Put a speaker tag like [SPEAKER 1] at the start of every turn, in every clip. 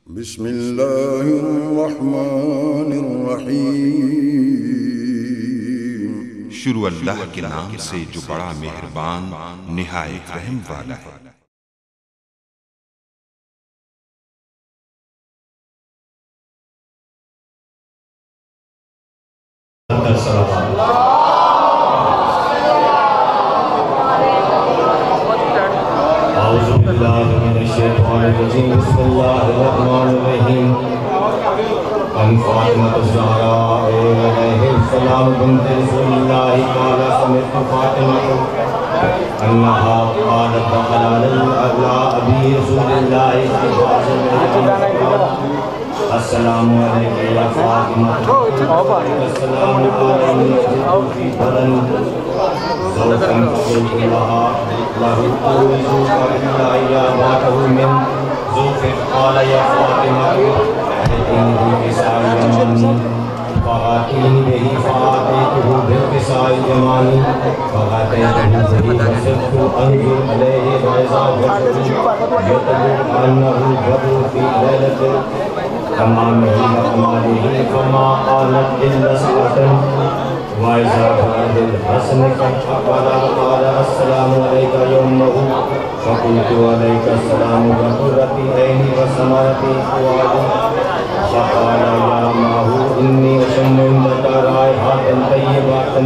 [SPEAKER 1] بسم اللہ الرحمن الرحیم۔
[SPEAKER 2] شروع اللہ کے نام سے جو بڑا مہربان نہایت رحم والا ہے۔
[SPEAKER 3] اعوذ باللہ من الشیطان الرجیم، بسم اللہ الرحمن الرحیم۔ ان فاطمہ الزہراء علیہ السلام بنت رسول اللہ قال سمعت فاطمہ انہا قالت دخل علی ابی رسول اللہ صلی اللہ علیہ وسلم السلام علیکم یا فاطمہ السلام علیکم فی بدن زوجاً قلت لها له أوزوك إلا إياباته من زوف قال يا فاطمة أهدينه بكساء اليماني فآتيني به فآتيته بالكساء اليماني فآتيته به فصرت أنظر إليه فإذا وجهه يطلع أنه بدر في ليلة تمامه وكماله فما آنت إلا ساعة وَإِذَا بَعْدِ الْحَسْنِ قَدْ أَقْبَلَ وَقَالَ السَّلَامُ عَلَيْكَ يَوْمَهُ فَقُلْتُ عَلَيْكَ السَّلَامُ بِقُرَّةِ عَيْنِي وَثَمَرَةِ فُؤَادِي فَقَالَ يَا مَاهُ إِنِّي أَشَمُّ عِندَكَ رَائِحَةً طَيِّبَةً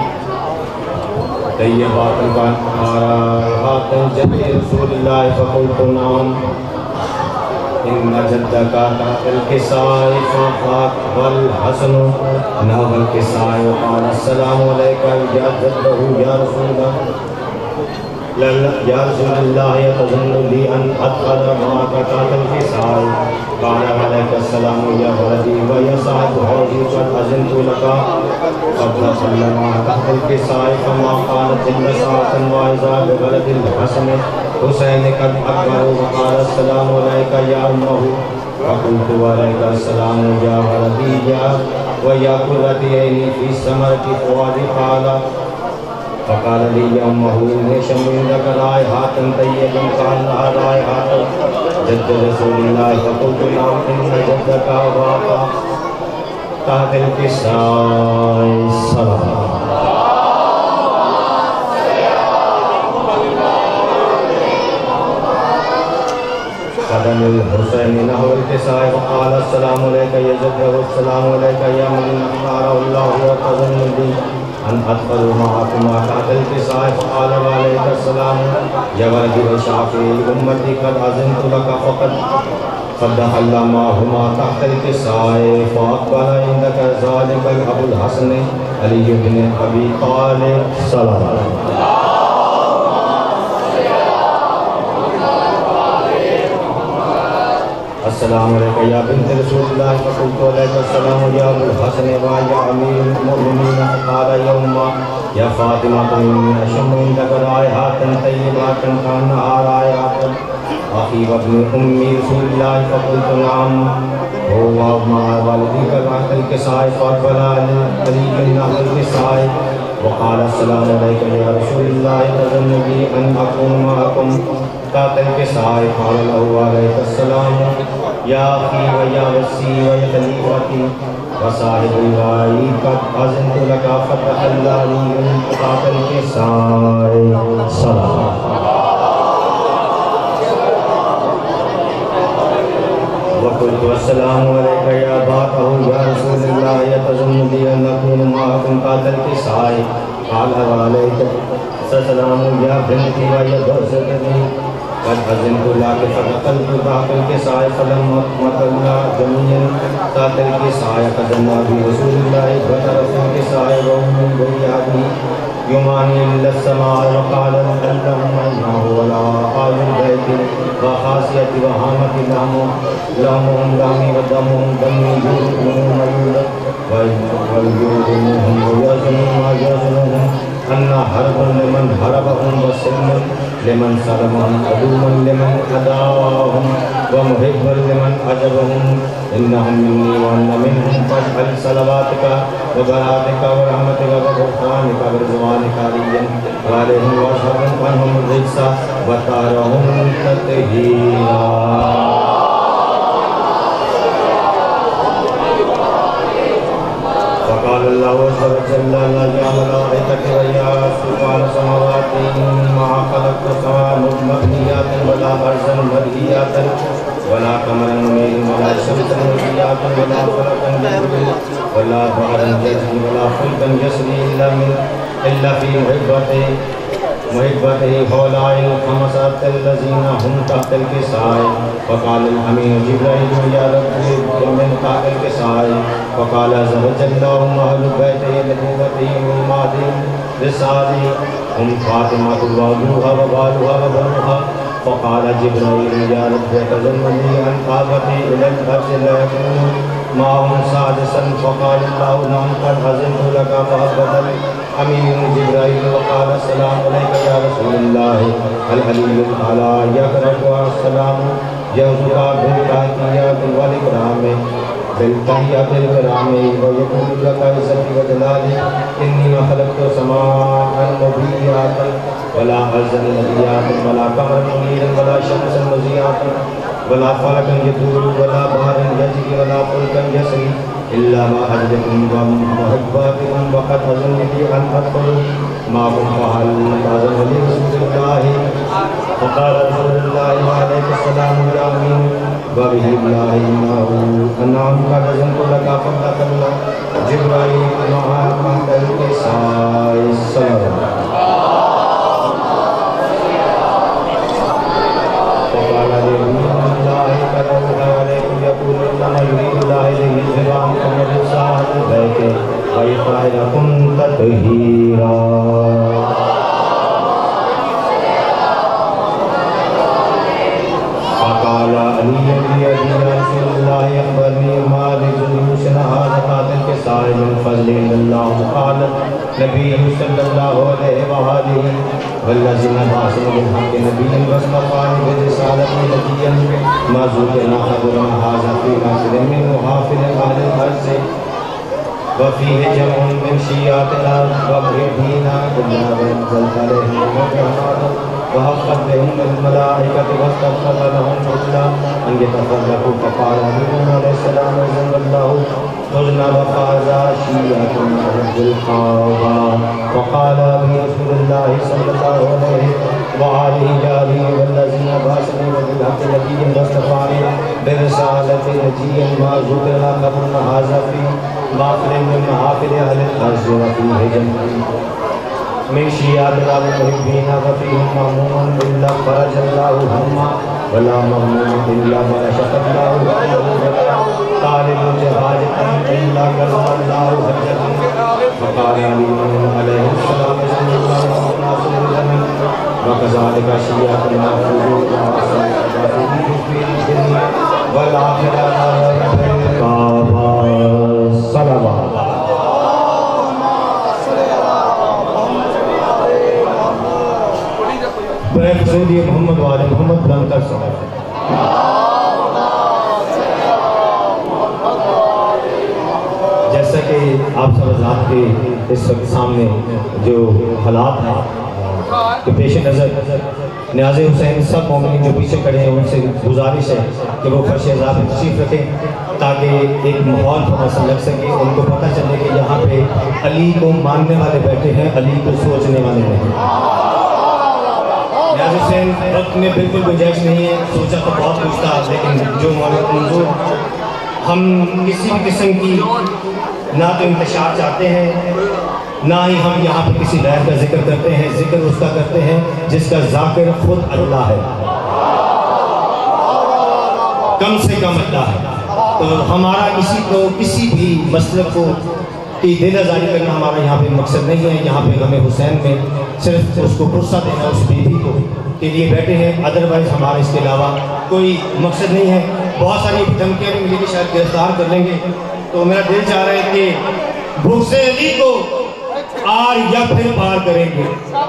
[SPEAKER 3] رَائِحَةَ جَدِّ رسول الله فَقُلْتُ نَعَمْ إن جدك تحت الكساء فأقبل الحسن نحو الكساء وقال السلام عليك يا جده يا رسول الله يتظن لي أن أدخل معك تحت الكساء قال عليك السلام يا ولدي ويا صاحب حوضي قد أذنت لك قد دخل معك تحت الكساء فما قالت إلا ساعة وإذا بولد الحسن حسین قد اکبر وقال السلام علیکہ یا امہ فقلت علیکہ السلام یا ولدی ویا قرۃ عینی فی ثمرۃ فؤادی فقال لی یا امہ انی شم عندک رائحۃ طیبۃ کانہا رائحۃ جد رسول اللہ فقلت نعم ان جدک واقع تحت الکساء صلاۃ قدم الحسین نحو الکساء وقال السلام علیکہ یا جدہ السلام علیکہ یا من نارہ اللہ وقضن لی ان ادخل معاکما تحت الکساء فقال علیکہ السلام یا ولدی وشافی امتی قد اذنت لک فقد دخل معهما تحت الكساء فاقبل عندك ذلك ابو الحسن علی بن ابی طالب صلی السلام علیکم یا بنت رسول اللہ فقلت علیکہ السلام یا ابو الحسن و یا امیر المؤمنین فقال یوما یا فاطمہ انی اشم عندک رائحۃ طیبۃ کانہا رائحۃ اخی وابن امی رسول اللہ فقلت نعم هو مع والدیک تحت الکساء فاقبل علی نحو الکساء وقال السلام علیکم یا رسول اللہ تظن بی ان اکون معکم تحت الکساء قال له علیکہ السلام یا اخی و یا وسی و یا خلیفتی و صاحب الوائی قد اذنت لک فتح اللہ لی تحت الکساء صلاۃ وقلت السلام علیکہ یا باقہ یا رسول اللہ یتظن بی ان اکون معکم تحت الکساء قال علیکہ السلام یا بنتی و یا دوستنی قد أذنت لك فدخلت تحت الكساء فلما مطلنا جميعا تحت الكساء قدمنا برسول الله وترك الكساء وهم بيده يماني إلى السماء وقال اللهم إنه ولا آل البيت وخاصية وهامة لهم دمي ودمهم دمي يوم ميولد ويوم ويزنهم أن حرب لمن حربهم وسلم لمن سلمهم عدوا لمن أداهم ومحب لمن أجبهم إنهم مني وأنا منهم فاجعل صلواتك وبراتك ورحمتك وغفرانك ورضوانك عليهم وعليهم واشهد عنهم الرجس وطهرهم تطهيرا وقال الله عز وجل يا ملائكتي ويا سكان السماوات ما خلقت السماء مبنيات ولا أرضا مبنيات ولا قمرا منيرا ولا شمسا مضيئة ولا فلكا يجري ولا بحرا يجري ولا فلكا يسري إلا في محبته هؤلاء الخمسة الذين هم تحت الكساء. فقال الأمين جبرائيل يا رب ومن تحت الكساء. فقال عز وجل هم أهل بيته نبوته وماضي رسالي هم فاطمة وابوها وبالها وبنوها. فقال جبرائيل يا رب تزمني عن قابتي إلى الأرض لا يكون معهم سادسا. فقال الله نعم قد أذنت لك. فهبط الأمين جبرائيل وقال السلام عليك يا رسول الله. العلي الأعلى يقرأ السلام يهدك بالتحيات والإكرام بالتحيات الكرام ويقول لك عزتي وجلالي إني ما خلقت سماء مضيئة ولا أرضا مضيئة ولا قمرا منيرا ولا شمسا مضيئة ولا فلكا يدور ولا بحرا يجري ولا فلكا يسري إلا ما أجدكم ومحباتكم. وقد أذن لي أن أدخل معكم فهل أذن لي رسول الله. فقال رسول الله عليه السلام يا أمين وبه الله إنه أنعم قد أذنت لك. فدخل جبرائيل مع تحت الكساء. السلام. فقال لأمين الله قد أوحى عليكم يقول إنما يريد الله ليذهب عنكم الرجس أهل البيت ويطهركم تطهيرا. فقال علي يا رسول الله أخبرني ما لجلوس هذا الكساء من فضل الله. قال نبي صلى الله عليه وآله والذين بعثوا بالحق نبيا واصطفاني برسالة نبيا ما زلنا خبرا هذا في ناصر من محافظ أهل الأرض وفيه جمع من شيعة الأرض ومحبين إلا وانزلت عليهم الرحمن وحقت بهم الملائكة واستغفر لهم إلا أن يتفرقوا. فقال نبينا عليه السلام رضي الله قلنا وفاز شيعتنا رب القاضى. وقال به رسول الله صلى الله عليه وآله وآله والذين بعثني بالحق نبيا واصطفاني برسالة نبيا ما ذكر قبل هذا في باطل من محافل أهل الأرض وفيه جمع من شيعة المحبين وفيهم مأمون إلا فرج الله هما ولا مأمون إلا فرشق الله همه ولا طالب جهاجة إلا قضى الله حجته. فقال علي عليه السلام رضي الله عنه وكذلك شيعة المحفوظون في الدنيا والآخرة كعبة صلوات. برائے حضور محمد و آل محمد بلند کر صلوات. جیسا کہ آپ سب حضرات کے اس وقت سامنے جو حالات ہیں کہ پیش نظر نیاز حسین سب مومنین جو پیچھے کھڑے ہیں ان سے گزارش ہے کہ وہ فرش عزا پہ تشریف رکھیں تاکہ ایک ماحول پتہ لگ سکے، ان کو پتہ چلے کہ یہاں پہ علی کو ماننے والے بیٹھے ہیں، علی کو سوچنے والے نہیں. نیاز حسین وقت میں بالکل گنجائش نہیں ہے، سوچا تو بہت کچھ تھا لیکن جو منظور ہم کسی بھی قسم کی نہ تو انتشار چاہتے ہیں نہ ہی ہم یہاں پہ کسی غیر کا ذکر کرتے ہیں. ذکر اس کا کرتے ہیں جس کا ذاکر خود اللہ ہے، کم سے کم اللہ ہے. تو ہمارا کسی کو کسی بھی مسلک کو کی دل آزاری کرنا ہمارا یہاں پہ مقصد نہیں ہے. یہاں پہ غم حسین میں صرف اس کو غصہ دینا اس بیوی کو کے لیے بیٹھے ہیں، ادروائز ہمارا اس کے علاوہ کوئی مقصد نہیں ہے. بہت ساری دھمکیاں بھی ملی کہ شاید گرفتار کر لیں گے، تو میرا دل چاہ رہا ہے کہ بغض علی کو آر یا پھر پار کریں گے.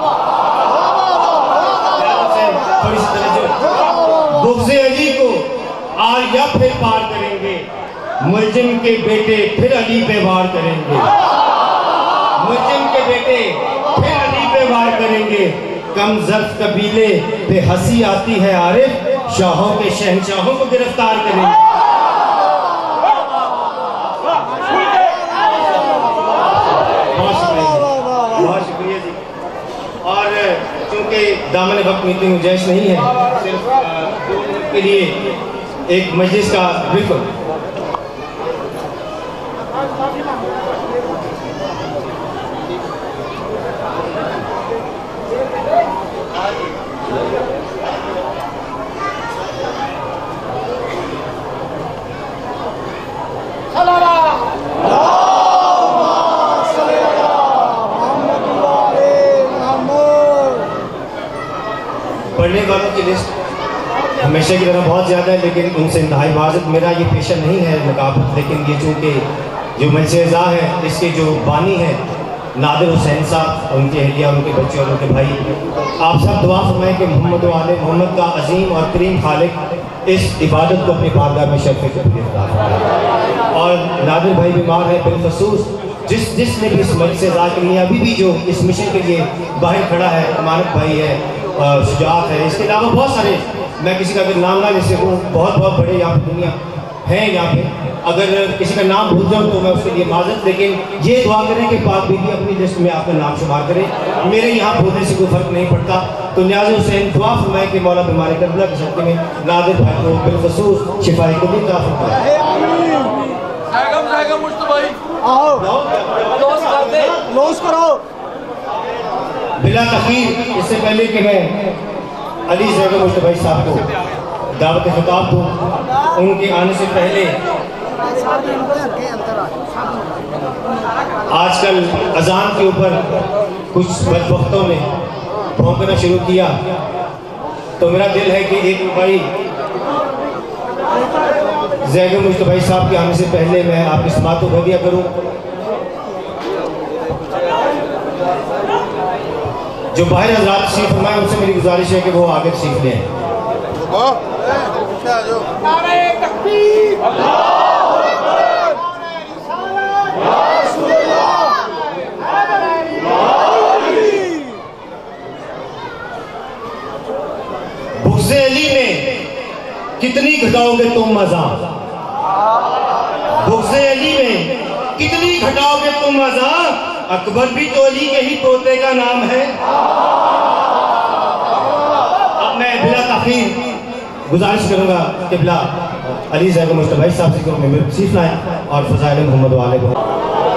[SPEAKER 3] بغض علی کو آر یا پھر پار کریں گے، ملجم کے بیٹے پھر علی پہ وار کریں گے. ملجم کے بیٹے پھر علی پہ وار کریں گے. کم ظرف قبیلے پہ ہنسی آتی ہے عارف، شاہوں کے شہنشاہوں کو گرفتار کریں گے. دامن وقت میں اتنی گنجائش نہیں ہے، صرف کے لیے ایک مجلس کا بالکل پڑھنے والوں کی لسٹ ہمیشہ کی طرح بہت زیادہ ہے، لیکن ان سے انتہائی معذرت، میرا یہ پیشہ نہیں ہے نقابت، لیکن یہ چونکہ جو مجلس اعزاز ہے اس کے جو بانی ہیں نادر حسین صاحب، ان کے اہلیہ، ان کے بچے اور ان کے بھائی، آپ سب دعا فرمائیں کہ محمد و آل محمد کا عظیم اور کریم خالق اس عبادت کو اپنی بارگاہ میں شرف قبولیت عطا فرمائے۔ اور نادر بھائی بیمار ہے، بالخصوص جس نے بھی اس مجلس اعزاز کے لیے ابھی بھی جو اس مشن کے لیے باہر کھڑا ہے، امانت بھائی ہے، شجاعت ہے، اس کے علاوہ بہت سارے، میں کسی کا اگر نام نہ لے سکوں، بہت بہت بڑے یہاں پہ دنیا ہیں یہاں پہ، اگر کسی کا نام بھول جاؤں تو میں اس کے لیے معذرت، لیکن یہ دعا کریں کہ پاک بی بی اپنی لسٹ میں آپ کا نام شمار کرے، میرے یہاں بھولنے سے کوئی فرق نہیں پڑتا۔ تو نیاز حسین دعا فرمائے کہ مولا بیمار کربلا کے صدقے میں نادر بھائی کو بالخصوص شفائے قدیر عطا فرمائے۔ بلا تخیر، اس سے پہلے کہ میں علی زیغ مشتبہ صاحب کو دعوت خطاب دوں، ان کے آنے سے پہلے آج کل اذان کے اوپر کچھ بدبختوں نے بھونکنا شروع کیا، تو میرا دل ہے کہ ایک بھائی زیغ مشتبہ صاحب کے آنے سے پہلے میں آپ کی سماعت کو بھر دیا کروں۔ جو باہر حضرات تشریف فرمائے ان سے میری گزارش ہے کہ وہ آگے تشریف لیں۔
[SPEAKER 4] نعرہ تکبیر،
[SPEAKER 3] بغض علی میں کتنی گھٹاؤ گے تم مزاح، بغض علی میں کتنی گھٹاؤ گے تم مزاح، اکبر بھی تو علی کے ہی پوتے کا نام ہے۔ اب میں بلا تاخیر گزارش کروں گا کہ بلا علی زیغ مشتبہ صاحب سے کہ میں تشریف لائیں اور فضائل محمد و آل محمد۔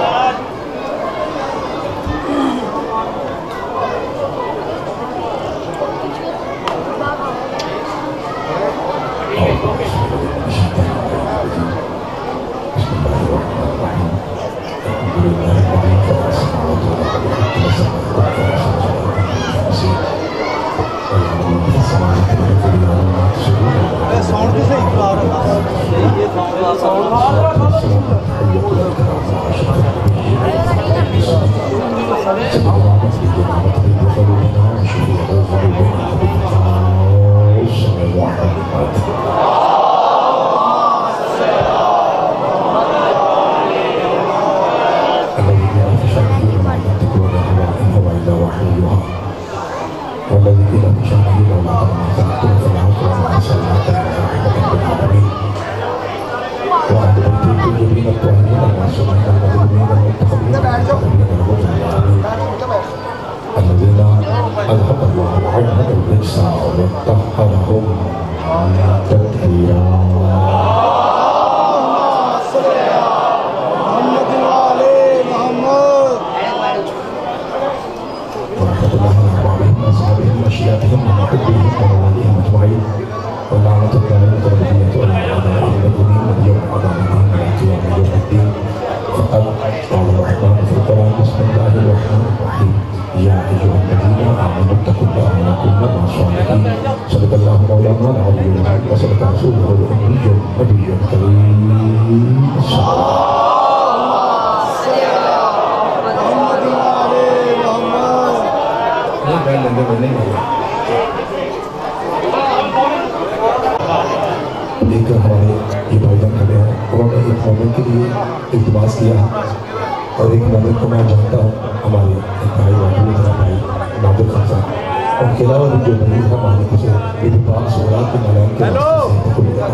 [SPEAKER 5] اور ایک نادر کو میں جانتا ہوں، ہمارے ایک بھائی واقعی بھائی نادر خان صاحب، ان کے علاوہ بھی جو مریض ہے مالک سے یہ بھی پاک سورات کے ملائم کے واسطے سے کو ملتا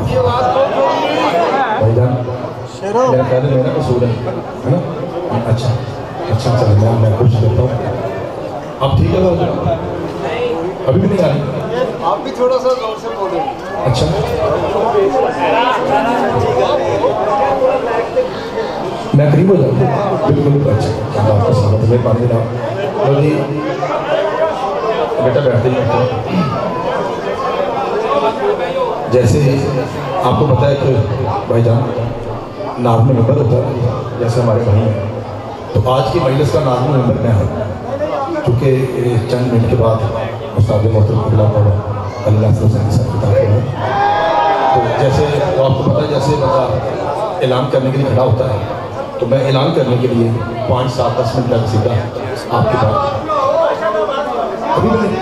[SPEAKER 5] ہے۔ بھائی جان میرا خیال ہے میرا قصور ہے نا؟ اچھا چلے میں خوش کرتا ہوں، اب ٹھیک ہے بھائی جان؟ ابھی بھی نہیں آ رہی؟
[SPEAKER 4] آپ بھی تھوڑا سا زور سے بولیں.
[SPEAKER 5] اچھا میں قریب ہو جاؤں. بالکل اچھا آپ کا سلامت ہے. پانی لاؤ. لو جی بیٹا بیٹھتے ہی بیٹھتے. جیسے آپ کو پتا ہے کہ بھائی جان ناظم ممبر ہوتا ہے جیسے ہمارے بھائی ہیں, تو آج کی مجلس کا ناظم ممبر میں ہوں, چونکہ چند منٹ کے بعد استاد محترم قبلہ بابا اللہ سے سب کتاب ہے. تو جیسے آپ کو پتا ہے جیسے بندہ اعلان کرنے کے لیے کھڑا ہوتا ہے, تو میں اعلان کرنے کے لیے 5, 7, 10 منٹ لگ سیدھا آپ کے پاس. ابھی نہیں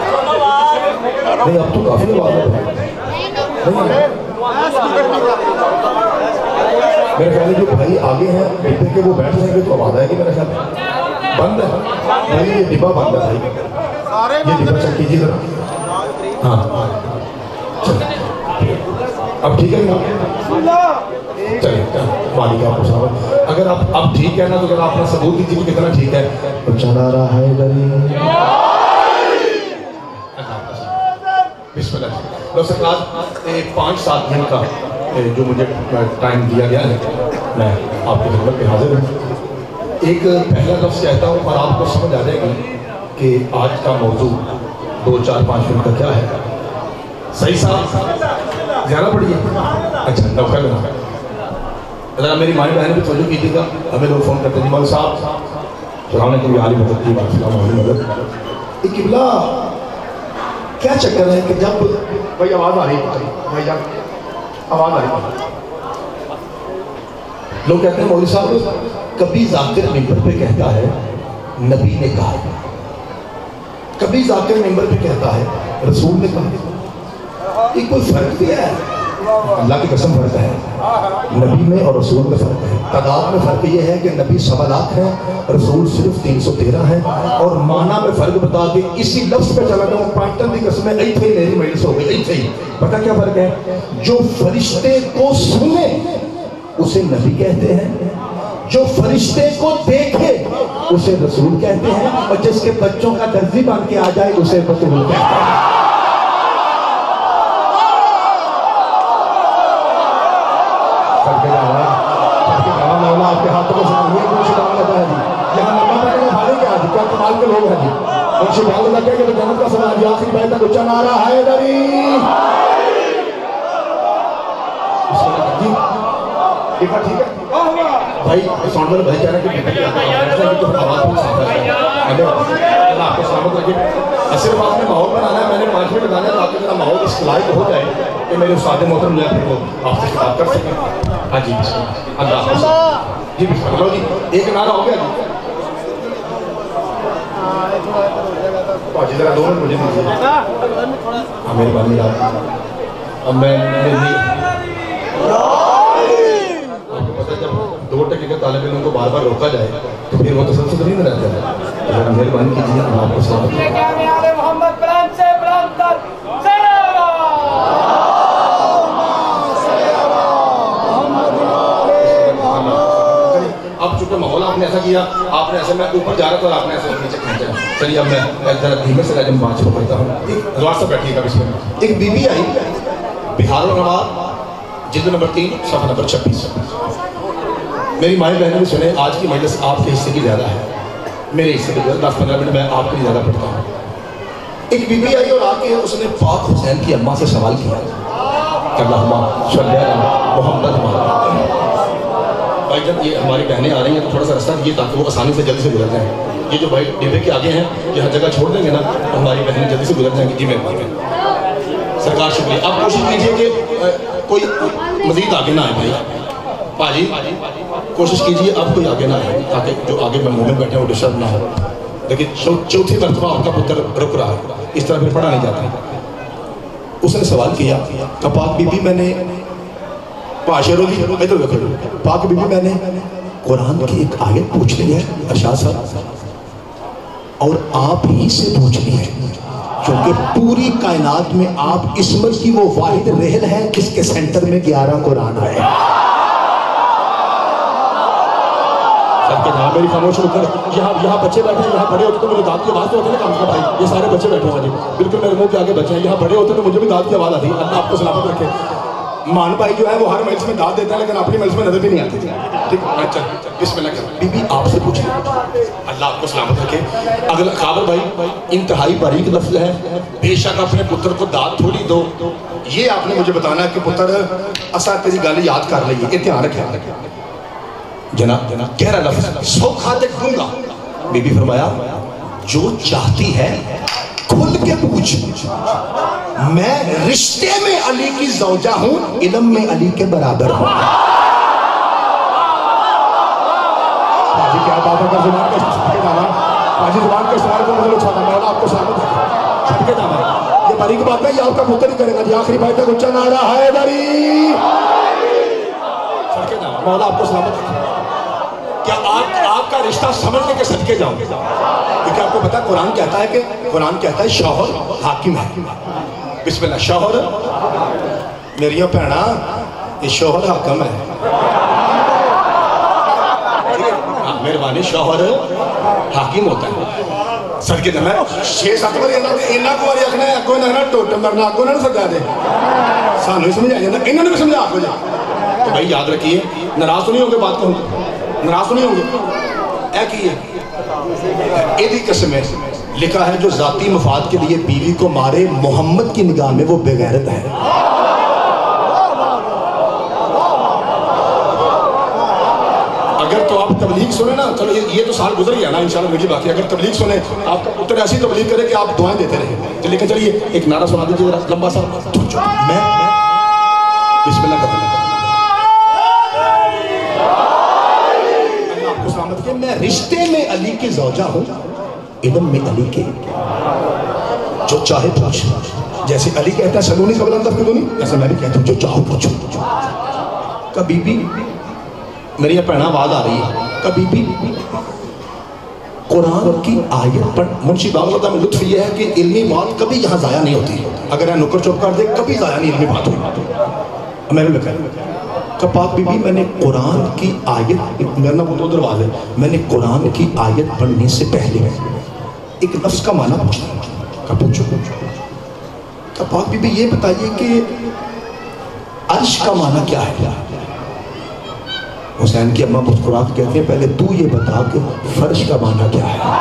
[SPEAKER 5] اب تو کافی بات ہے. میرے خیال ہے جو بھائی آگے ہیں ڈبے کے وہ بیٹھ جائیں گے تو آواز آئے گی. میرا خیال بند ہے بھائی, یہ ڈبا بند ہے بھائی, یہ ڈبا چیک کیجیے ذرا. ہاں اب ٹھیک ہے نا؟ چلیے مالک آپ کو صاحب اگر آپ اب ٹھیک ہے نا تو اگر آپ نے ثبوت دیجیے کہ کتنا ٹھیک ہے. تو چلا رہا ہے بسم اللہ. ڈاکٹر صاحب 5-7 منٹ کا جو مجھے ٹائم دیا گیا ہے میں آپ کی خدمت پہ حاضر ہوں. ایک پہلا لفظ کہتا ہوں اور آپ کو سمجھ آ جائے گی کہ آج کا موضوع 2-4-5 منٹ کا کیا ہے. صحیح صاحب زیادہ پڑھیے. اچھا نوکر بنا ذرا میری ماں بہن بھی توجہ کیجیے گا. ہمیں لوگ فون کرتے ہیں مولوی صاحب سلام علیکم عالی مدد کی بات السلام علیکم مدد. قبلہ کیا چکر ہے کہ جب بھائی آواز آ رہی ہے بھائی جان آواز آ رہی ہے, لوگ کہتے ہیں مولوی صاحب کبھی ذاکر ممبر پہ کہتا ہے نبی نے کہا, کبھی ذاکر ممبر پہ کہتا ہے رسول نے کہا. یہ کوئی فرق بھی ہے؟ اللہ کی قسم فرق ہے. نبی میں اور رسول میں فرق ہے. تعداد میں فرق یہ ہے کہ نبی 1.25 لاکھ ہیں, رسول صرف 313 ہیں. اور معنی میں فرق بتا کے اسی لفظ پہ چلا جاؤں پانچن کی قسم ہے ایتھے ہی میری مجلس ہو گئی. ایتھے ہی پتہ کیا فرق ہے؟ جو فرشتے کو سنے اسے نبی کہتے ہیں, جو فرشتے کو دیکھے اسے رسول کہتے ہیں, اور جس کے بچوں کا درزی بن کے آ جائے اسے رسول کہتے ہیں. آپ کے ہاتھوں میں سنائیے کون سی دعوت لگا ہے جی. یہاں نمبر پکڑنے والے کیا جی, کیا کمال کے لوگ ہیں جی. ان سے دعوت لگا کہ جنت کا سوال جی آخری بیت تک اچھا نعرہ حیدری. ٹھیک ہے بھائی ساؤنڈ والے بھائی کہہ رہے ہیں کہ آواز بہت صاف ہے. اللہ آپ کو سلامت رکھے. اصل بات میں ماحول بنانا ہے, میں نے 5 منٹ بتانا ہے تاکہ میرا ماحول اس لائق ہو جائے کہ میرے استاد محترم جو ہے پھر وہ آپ سے خطاب کر سکیں. ہاں جی اللہ حافظ جی. بسم اللہ جی ایک نعرہ ہو گیا جی. ذرا 2 منٹ مجھے دیجیے. ہاں میری بات نہیں آپ اب میں جب 2 ٹکے کے طالب علم کو بار بار روکا جائے تو پھر وہ تسلسل نہیں رہتا ہے. مہربانی کیجیے اللہ آپ کو سلامت. اب چونکہ ماحول آپ نے ایسا کیا, آپ نے ایسے میں اوپر جا رہا تھا اور آپ نے ایسے نیچے کھینچا. چلیے اب میں ذرا دھیمے سے راجم 5 کو پڑھتا ہوں. ذرا سا بیٹھیے گا. بسم اللہ. ایک بی بی آئی بہار الانوار جلد نمبر 3 صفحہ نمبر 26. میری مائیں بہنوں نے سنے آج کی مجلس آپ کے حصے کی زیادہ ہے, میرے حصے کی 10-15 منٹ میں آپ کے لیے زیادہ پڑھتا ہوں. ایک بی بی آئی اور آ کے اس نے پاک حسین کی اماں سے سوال کیا اللہم صلی علی محمد. بھائی جب یہ ہماری بہنیں آ رہی ہیں تو تھوڑا سا رستہ دیجیے تاکہ وہ آسانی سے جلدی سے گزر جائیں. یہ جو بھائی ڈبے کے آگے ہیں یہ ہر جگہ چھوڑ دیں گے نا ہماری بہنیں جلدی سے گزر جائیں گی. جی مہربانی سرکار شکریہ. آپ کوشش کیجیے کہ کوئی مزید آگے نہ آئے. بھائی باجی کوشش کیجیے آپ کوئی آگے نہ آئے تاکہ جو آگے میں مومن بیٹھے ہیں وہ ڈسٹرب نہ ہو. لیکن 4تھی مرتبہ آپ کا پتر رک رہا ہے, اس طرح پھر پڑھا نہیں جاتا. اس نے سوال کیا کہ پاک بی بی میں نے پاک بی بی میں نے قرآن کی ایک آیت پوچھ لی ہے ارشاد صاحب, اور آپ ہی سے پوچھ لی ہے کیونکہ پوری کائنات میں آپ عصمت کی وہ واحد رحل ہے جس کے سینٹر میں 11 قرآن آئے. کہ جہاں میری خاموش رک کر یہاں بچے بیٹھے ہیں, یہاں بڑے ہوتے تو مجھے داد کی آواز تو ہوتی ہے نا کام کا بھائی, یہ سارے بچے بیٹھے ہیں جی بالکل میرے منہ کے آگے بچے ہیں, یہاں بڑے ہوتے تو مجھے بھی داد کی آواز آتی ہے. اللہ آپ کو سلامت رکھے. مان بھائی جو ہے وہ ہر مجلس میں داد دیتے ہیں لیکن اپنی مجلس میں نظر بھی نہیں آتی. ٹھیک ہے, اچھا بسم اللہ کریں. بی بی آپ سے پوچھیں, اللہ آپ کو سلامت رکھے. اگلا خابر بھائی انتہائی باریک لفظ ہے, بے شک اپنے پتر کو داد تھوڑی دو, یہ آپ نے مجھے بتانا ہے کہ پتر اسا تیری گل یاد کر لئیے, یہ دھیان رکھے. جناب گہرا لفظ, 100 کھاتے دوں گا. بی بی فرمایا جو چاہتی ہے کھل کے پوچھ, میں رشتے میں علی کی زوجہ ہوں, علم میں علی کے برابر ہوں. حاجی کیا بات ہے, اگر زبان کا چھٹکے جانا, حاجی زبان کا استعمال کو مجھے چھوٹا مولا آپ کو سلامت رکھے. چھٹکے جانا یہ باریک بات ہے, یہ آپ کا پتر ہی کرے گا جی. آخری بات تک اچھا نعرہ حیدری. چھٹکے جانا مولا آپ کو سلامت رکھے. کیا آپ کا رشتہ سمجھنے کے صدقے جاؤں, کیونکہ آپ کو پتا قرآن کہتا ہے شوہر حاکم ہے. بسم اللہ. شوہر میریاں بہنا, یہ شوہر حاکم ہے. مہربانی, شوہر حاکم ہوتا ہے. صدقے جانا 6-7 بار انہاں کو باری اکھنا ہے, اگو نہ ٹوٹ مرنا, اگو نہ سجا دے, سانو ہی سمجھا جانا, انہوں نے بھی سمجھا آپ کو جائے. تو بھائی یاد رکھیے, ناراض تو نہیں ہوں گے بات کو, ناراض تو نہیں ہوں گے. اے کی ہے ایدی قسم ہے, لکھا ہے جو ذاتی مفاد کے لیے بیوی کو مارے محمد کی نگاہ میں وہ بے غیرت ہے. اگر تو آپ تبلیغ سنیں نا, چلو یہ تو سال گزر گیا نا انشاءاللہ مجھے باقی, اگر تبلیغ سنیں آپ کا پتر ایسی تبلیغ کرے کہ آپ دعائیں دیتے رہیں. تو لیکن چلیے ایک نعرہ سنا دیجیے ذرا لمبا سا. میں بسم اللہ کرتا ہوں. کہ میں رشتے میں علی کی زوجہ ہوں, علم میں علی کے, جو چاہے پوچھ. جیسے علی کہتا ہے سلونی قبل ان تفقدونی, ایسے میں بھی کہتا ہوں جو چاہو پوچھو. کبھی بھی میری یہ پہنا آواز آ رہی ہے, کبھی بھی قرآن کی آیت پر منشی باغلدہ میں لطف یہ ہے کہ علمی بات کبھی یہاں ضائع نہیں ہوتی. اگر یہ نکر چوپ کر دے کبھی ضائع نہیں علمی بات ہوئی. میں نے لکھا کہ پاک بی بی میں نے قرآن کی آیت, میرا نا وہ دو دروازے, میں نے قرآن کی آیت پڑھنے سے پہلے ایک لفظ کا معنی پوچھنا. کہ پوچھو کہ پاک بی بی یہ بتائیے کہ عرش کا معنی کیا ہے. حسین کی اماں مسکرات کہتے ہیں پہلے تو یہ بتا کہ فرش کا معنی کیا ہے.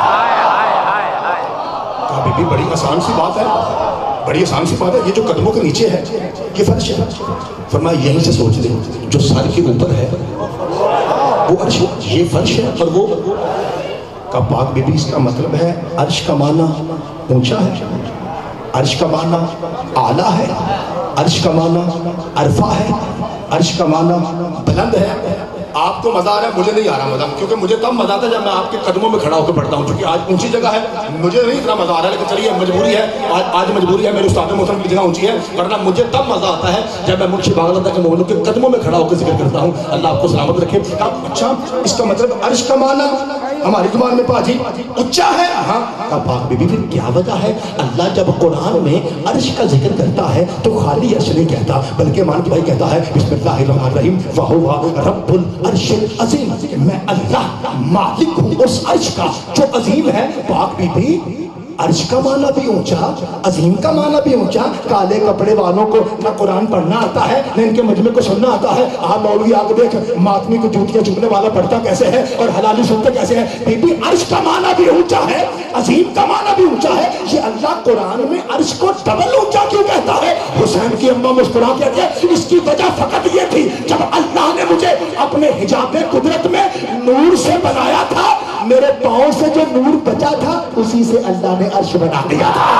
[SPEAKER 5] کہا بی بی بڑی آسان سی بات ہے, بڑی آسان سی بات ہے, یہ جو قدموں کے نیچے ہے یہ فرش ہے. فرمایا یہیں سے سوچ لیں, جو سر کے اوپر ہے وہ عرش, یہ فرش ہے اور وہ. کا پاک بی بی اس کا مطلب ہے عرش کا معنی اونچا ہے, عرش کا معنی اعلیٰ ہے, عرش کا معنی عرفہ ہے, عرش کا معنی بلند ہے. آپ کو مزہ آ رہا ہے, مجھے نہیں آ رہا مزہ, کیونکہ مجھے تب مزہ آتا ہے جب میں آپ کے قدموں میں کھڑا ہو کے پڑھتا ہوں, کیونکہ آج اونچی جگہ ہے, مجھے نہیں اتنا مزہ آ رہا ہے, لیکن چلیے مجبوری ہے, آج مجبوری ہے, میرے استاد محترم کی جگہ اونچی ہے, ورنہ مجھے تب مزہ آتا ہے جب میں منشی باغلدہ کے مومنوں کے قدموں میں کھڑا ہو کے ذکر کرتا ہوں. اللہ آپ کو سلامت رکھے. اچھا اس کا مطلب عرش کا معنی ہماری زبان میں پاجی اونچا ہے. ہاں پاک بی بی پھر کیا وجہ ہے؟ اللہ جب قرآن میں عرش کا ذکر کرتا ہے تو خالی عرش نہیں کہتا, بلکہ مان کے بھائی کہتا ہے بسم اللہ الرحمن الرحیم وَهُوَ رَبُّ الْعَرْشِ الْعَظِيمِ, میں اللہ مالک ہوں اس عرش کا جو عظیم ہے. پاک بی بی عرش کا معنی بھی اونچا, عظیم کا معنی بھی اونچا. کالے کپڑے والوں کو نہ قرآن پڑھنا آتا ہے نہ ان کے مجمع کو سننا آتا ہے. آپ مولوی آ کے دیکھ ماتمی کو جوتیاں چکنے والا پڑھتا کیسے ہے اور حلالی سنتے کیسے ہے. بی بی عرش کا معنی بھی اونچا ہے, عظیم کا معنی بھی اونچا ہے. یہ اللہ قرآن میں عرش کو ڈبل اونچا کیوں کہتا ہے؟ حسین کی اماں مسکرا کہتے ہیں اس کی وجہ فقط یہ تھی, جب اللہ نے مجھے اپنے حجاب قدرت میں نور سے بنایا تھا, میرے پاؤں سے جو نور بچا تھا اسی سے اللہ نے عرش بنا دیا تھا.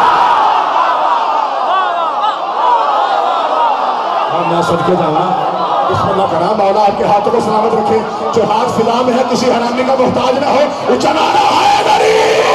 [SPEAKER 5] میں صدقے جاؤں, بسم اللہ کرا. مولا آپ کے ہاتھوں کو سلامت رکھے, جو ہاتھ فضا میں ہے کسی حرامی کا محتاج نہ ہو. اونچا نعرہ حیدری.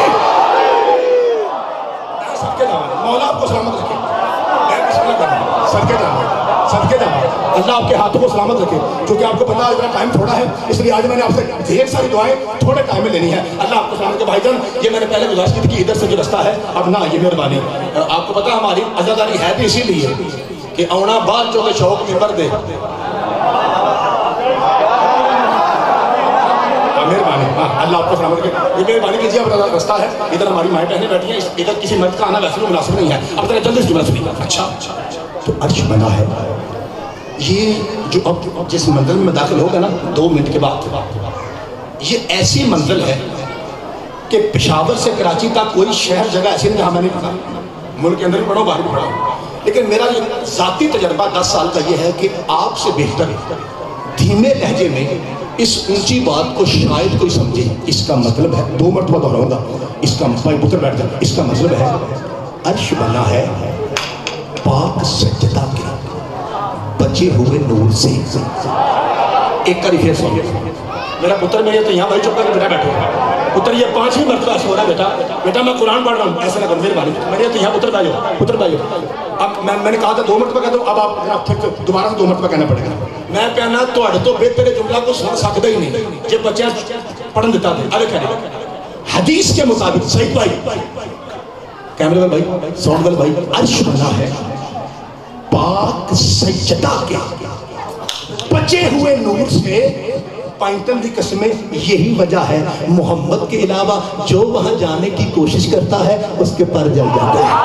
[SPEAKER 5] صدقے جاؤں, مولا آپ کو سلامت رکھے. میں بسم اللہ کرا, صدقے جاؤں, صدقے جاؤں. اللہ آپ کے ہاتھوں کو سلامت رکھے. چونکہ آپ کو پتا ہے اتنا ٹائم تھوڑا ہے, اس لیے آج میں نے آپ سے ڈھیر ساری دعائیں تھوڑے ٹائم میں لینی ہے. اللہ آپ کو سلامت رکھے. بھائی جان یہ میں نے پہلے گزارش کی تھی کہ ادھر سے جو رستہ ہے اب نہ آئیے, مہربانی. آپ کو پتا ہماری عزاداری ہے بھی اسی لیے کہ اونا بعد جو کہ شوق میں بر دے. مہربانی اللہ آپ کو سلامت رکھے. یہ مہربانی کیجیے, اب رستہ ہے, ادھر ہماری مائیں بہنیں بیٹھی ہیں, ادھر کسی مرد کا آنا ویسے بھی مناسب نہیں ہے. اب ذرا جلدی سے جملہ سنیے. اچھا تو عرش بنا ہے, یہ جو اب جس منزل میں داخل ہوگا نا 2 منٹ کے بعد, یہ ایسی منزل ہے کہ پشاور سے کراچی تک کوئی شہر جگہ ایسی نہیں جہاں میں نہیں پڑھا. ملک کے اندر بھی پڑھا ہوں, باہر بھی پڑھا ہوں, لیکن میرا یہ ذاتی تجربہ 10 سال کا یہ ہے کہ آپ سے بہتر دھیمے لہجے میں اس اونچی بات کو شاید کوئی سمجھے. اس کا مطلب ہے, 2 مرتبہ دہراؤں گا, اس کا پتر بیٹھ جائے, اس کا مطلب ہے عرش بنا ہے پاک سجدہ کے بچے ہوئے نور سے. ایک کا ریفیئر سنیے میرا پتر, میرے تو یہاں بھائی چپ کر کے بیٹا بیٹھے پتر, یہ 5ویں مرتبہ ایسا ہو رہا ہے بیٹا میں قرآن پڑھ رہا ہوں, ایسا نہ کرو میرے بھائی, میرے تو یہاں پتر بھائی. اب میں نے کہا تھا 2 مرتبہ کہہ دو, اب آپ پھر دوبارہ سے 2 مرتبہ کہنا پڑے گا. میں کہنا تو بہتر جملہ کو سن سکتا ہی نہیں, یہ بچے پڑھن دیتا تھے. ارے کہنے حدیث کے مطابق صحیح بھائی, کیمرے میں بھائی, ساؤنڈ والے بھائی, عرش بنا ہے پاک سجدہ کے بچے ہوئے نور سے. پائنٹن دی قسمیں یہی وجہ ہے محمد کے علاوہ جو وہاں جانے کی کوشش کرتا ہے اس کے پر جل جاتے ہیں.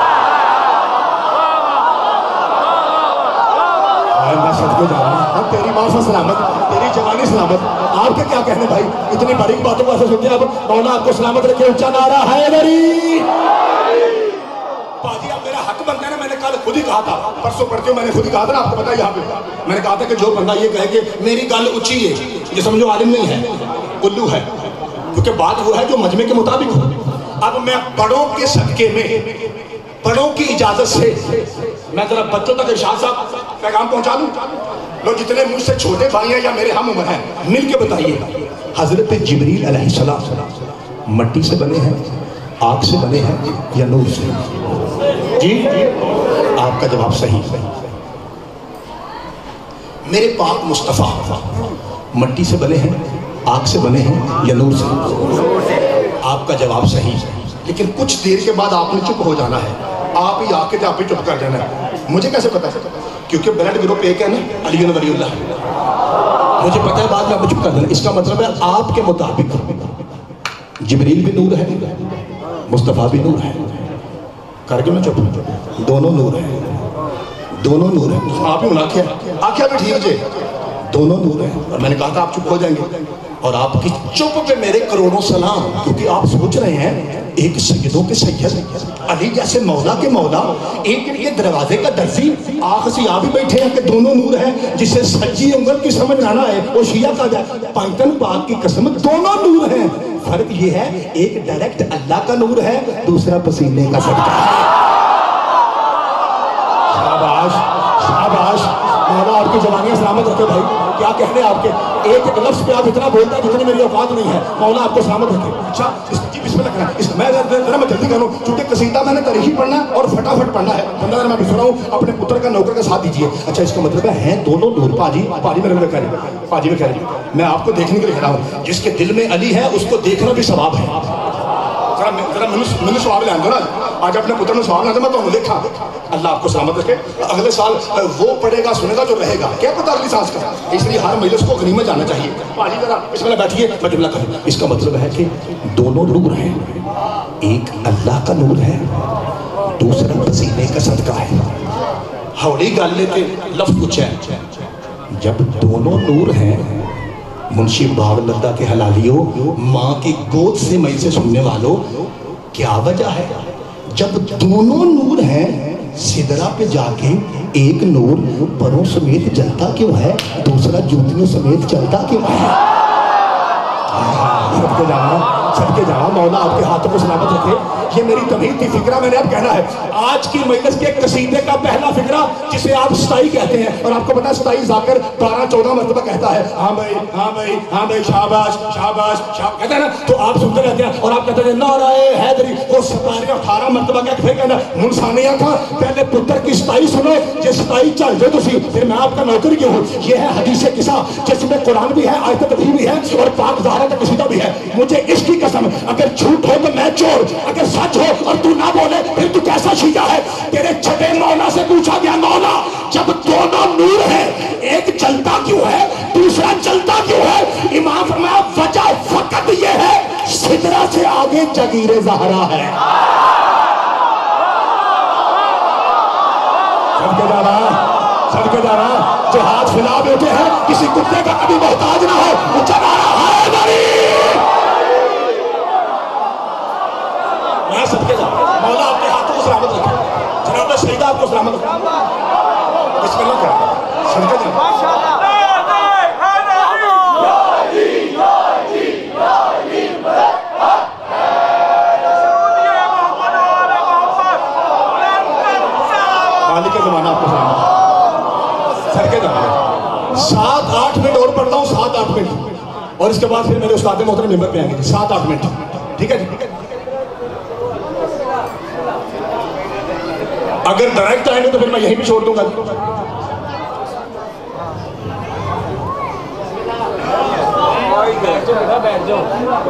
[SPEAKER 5] میں سب کو جا رہا ہوں, تیری ماں سلامت, تیری جوانی سلامت. آپ کے کیا کہنے بھائی, اتنی باریک باتوں کو ایسے سنتے ہیں. اب مولا آپ کو سلامت رکھے, اونچا نعرہ حیدری. باجی اب میرا حق بنتا ہے نا, میں نے کل خود ہی کہا تھا, پرسوں پڑھتے ہو میں نے خود ہی کہا تھا نا, آپ کو پتا ہے یہاں پہ میں نے کہا تھا کہ جو بندہ یہ کہے کہ میری گل اونچی ہے, یہ سمجھو عالم نہیں ہے, الو ہے, کیونکہ بات وہ ہے جو مجمع کے مطابق ہو. اب میں بڑوں کے صدقے میں, بڑوں کی اجازت سے میں ذرا بچوں تک ارشاد صاحب پیغام پہنچا لوں. لوگ جتنے مجھ سے چھوٹے بھائی ہیں یا میرے ہم عمر ہیں, مل کے بتائیے, حضرت جبریل علیہ السلام مٹی سے بنے ہیں, آگ سے بنے ہیں یا نور سے؟ جی آپ کا جواب صحیح. میرے پاک مصطفیٰ مٹی سے بنے ہیں, آگ سے بنے ہیں یا نور سے؟ آپ کا جواب صحیح. لیکن کچھ دیر کے بعد آپ نے چپ ہو جانا ہے, آپ ہی آ کے آپ ہی چپ کر جانا ہے. مجھے کیسے پتا ہے؟ کیونکہ بلڈ گروپ ایک ہے نا, علی ولی اللہ. مجھے پتا ہے بعد میں آپ چپ کر دینا. اس کا مطلب ہے آپ کے مطابق جبریل بھی نور ہے, مصطفیٰ بھی نور ہے. کر کے میں چپ, دونوں نور ہیں, دونوں نور ہیں. آپ ہی آخیا بھی ٹھیک جے, دونوں نور ہیں. اور میں نے کہا تھا آپ چپ ہو جائیں گے, اور آپ کی چپ پہ میرے کروڑوں سلام. کیونکہ آپ سوچ رہے ہیں ایک سیدوں کے سید علی جیسے مولا کے مولا, ایک یہ دروازے کا درزی, آنکھ سے آپ ہی بیٹھے ہیں کہ دونوں نور ہیں. جسے سچی انگل کی سمجھ آنا ہے وہ شیعہ کا جائے. پائنٹن پاک کی قسم دونوں نور ہیں. فرق یہ ہے ایک ڈائریکٹ اللہ کا نور ہے, دوسرا پسینے کا صدقہ ہے. شاباش شاباش, مولا آپ کی جوانیاں سلامت رکھے بھائی. کیا کہنے آپ کے, ایک ایک لفظ پہ آپ اتنا بولتا ہے جتنی میری اوقات نہیں ہے. مولا آپ کو سلامت رکھے. اچھا بسم اللہ کرنا, میں جلدی کروں چونکہ قصیدہ میں نے تاریخی پڑھنا ہے اور فٹافٹ پڑھنا ہے. بندہ میں بسم رہا ہوں, اپنے پتر کا نوکر کا ساتھ دیجیے. اچھا اس کا مطلب ہے دونوں نور. پاجی میرے میں کہہ رہی, پاجی میں کہہ رہی, میں آپ کو دیکھنے کے لیے کہہ رہا ہوں. جس کے دل میں علی ہے اس کو دیکھنا بھی ثواب ہے. ذرا میں سواب لے آؤں نا, آج اپنے پتر میں سواب لے, میں تو دیکھا. اللہ آپ کو سلامت رکھے. اگلے سال وہ پڑھے گا سنے گا جو رہے گا, کیا پتہ اگلی سانس کا. اس لیے ہر مجلس کو غنیمت جانا چاہیے. پاجی ذرا اس میں بیٹھیے, میں جملہ کروں. اس کا مطلب ہے کہ دونوں نور ہیں, ایک اللہ کا نور ہے, دوسرا پسینے کا صدقہ ہے. ہولی گال لیتے لفظ کچھ ہے. جب دونوں نور ہیں, منشی باغ لدہ کے حلالیوں, ماں کی گود سے مئی سے سننے والوں, کیا وجہ ہے جب دونوں نور ہیں سدرا پہ جا کے ایک نور پروں سمیت جلتا کیوں ہے, دوسرا جوتیوں سمیت چلتا کیوں ہے؟ سب کے جہاں مولا آپ کے ہاتھوں کو سلامت رکھے. یہ میری تمہید تھی, فکرہ میں نے اب کہنا ہے. آج کی مجلس کے قصیدے کا پہلا فکرہ جسے آپ ستائی کہتے ہیں, اور آپ کو پتا ستائی ذاکر 12-14 مرتبہ کہتا ہے ہاں بھائی ہاں بھائی ہاں بھائی شاباش شاباش کہتا ہے نا, تو آپ سنتے رہتے ہیں. اور آپ کہتے ہیں نعرہ حیدری, وہ 17-18 مرتبہ کہتے ہیں کہنا منسانیہ تھا. پہلے پتر کی ستائی سنو, یہ ستائی چل دے تسی, پھر میں آپ کا نوکر کیوں ہوں. یہ ہے حدیث قصہ جس میں قرآن بھی ہے, آیت تبریہ بھی ہے, اور پاک زہرا کا قصیدہ بھی ہے. مجھے اس کی قسم, اگر جھوٹ ہو تو میں چور, اگر سچ ہو اور تو نہ بولے پھر تو کیسا شیعہ ہے. تیرے چھٹے مولا سے پوچھا گیا, مولا جب دونوں نور ہیں ایک جلتا کیوں ہے دوسرا جلتا کیوں ہے؟ امام فرمایا وجہ فقط یہ ہے یہ جگیر زہرا ہے. سڑ کے جانا جو ہاتھ پھیلا بیٹھے ہیں کسی کتے کا کبھی محتاج نہ ہو. اونچا نعرہ حیدری. میں سب کے جانا مولا اپنے ہاتھوں کو سلامت رکھے. جناب شہیدہ آپ کو سلامت رکھے. بسم اللہ کریں. سڑ کے جانا. مالک زمانہ آپ کو سلامت. سڑکے جانا ہے. 7-8 منٹ اور پڑھتا ہوں. 7-8 منٹ اور اس کے بعد پھر میرے استاد محترم ممبر پہ آئیں گے. 7-8 منٹ ٹھیک ہے جی. اگر ڈائریکٹ آئیں گے تو پھر میں یہیں بھی چھوڑ دوں گا.
[SPEAKER 4] بیٹھ جاؤ.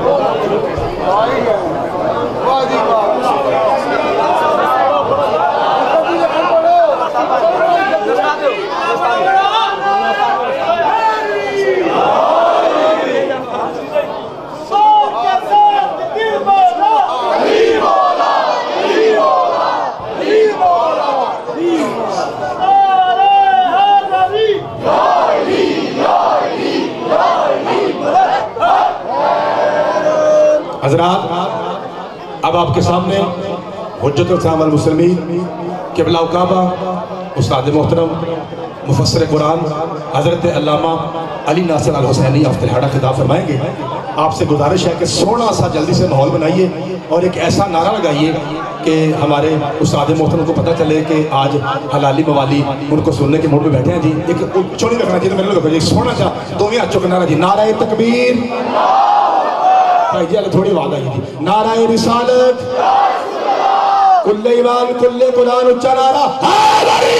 [SPEAKER 5] حضرات اب آپ کے سامنے حجت الاسلام والمسلمین قبلہ کعبہ استاد محترم مفسر قرآن حضرت علامہ علی ناصر الحسینی افتالحاڑہ خطاب فرمائیں گے. آپ سے گزارش ہے کہ سونا سا جلدی سے ماحول بنائیے اور ایک ایسا نعرہ لگائیے کہ ہمارے استاد محترم کو پتہ چلے کہ آج حلالی موالی ان کو سننے کے موڈ میں بیٹھے ہیں جی. ایک چوڑی رکھنا چاہیے تو میرے لوگ ایک سونا سا دونوں ہاتھوں کا نعرہ جی. نعرہ تکبیر. جی تھوڑی آواز آئی تھی. نعرہ رسالت کل ایمان کل قرآن اچھا نعرہ حیدری.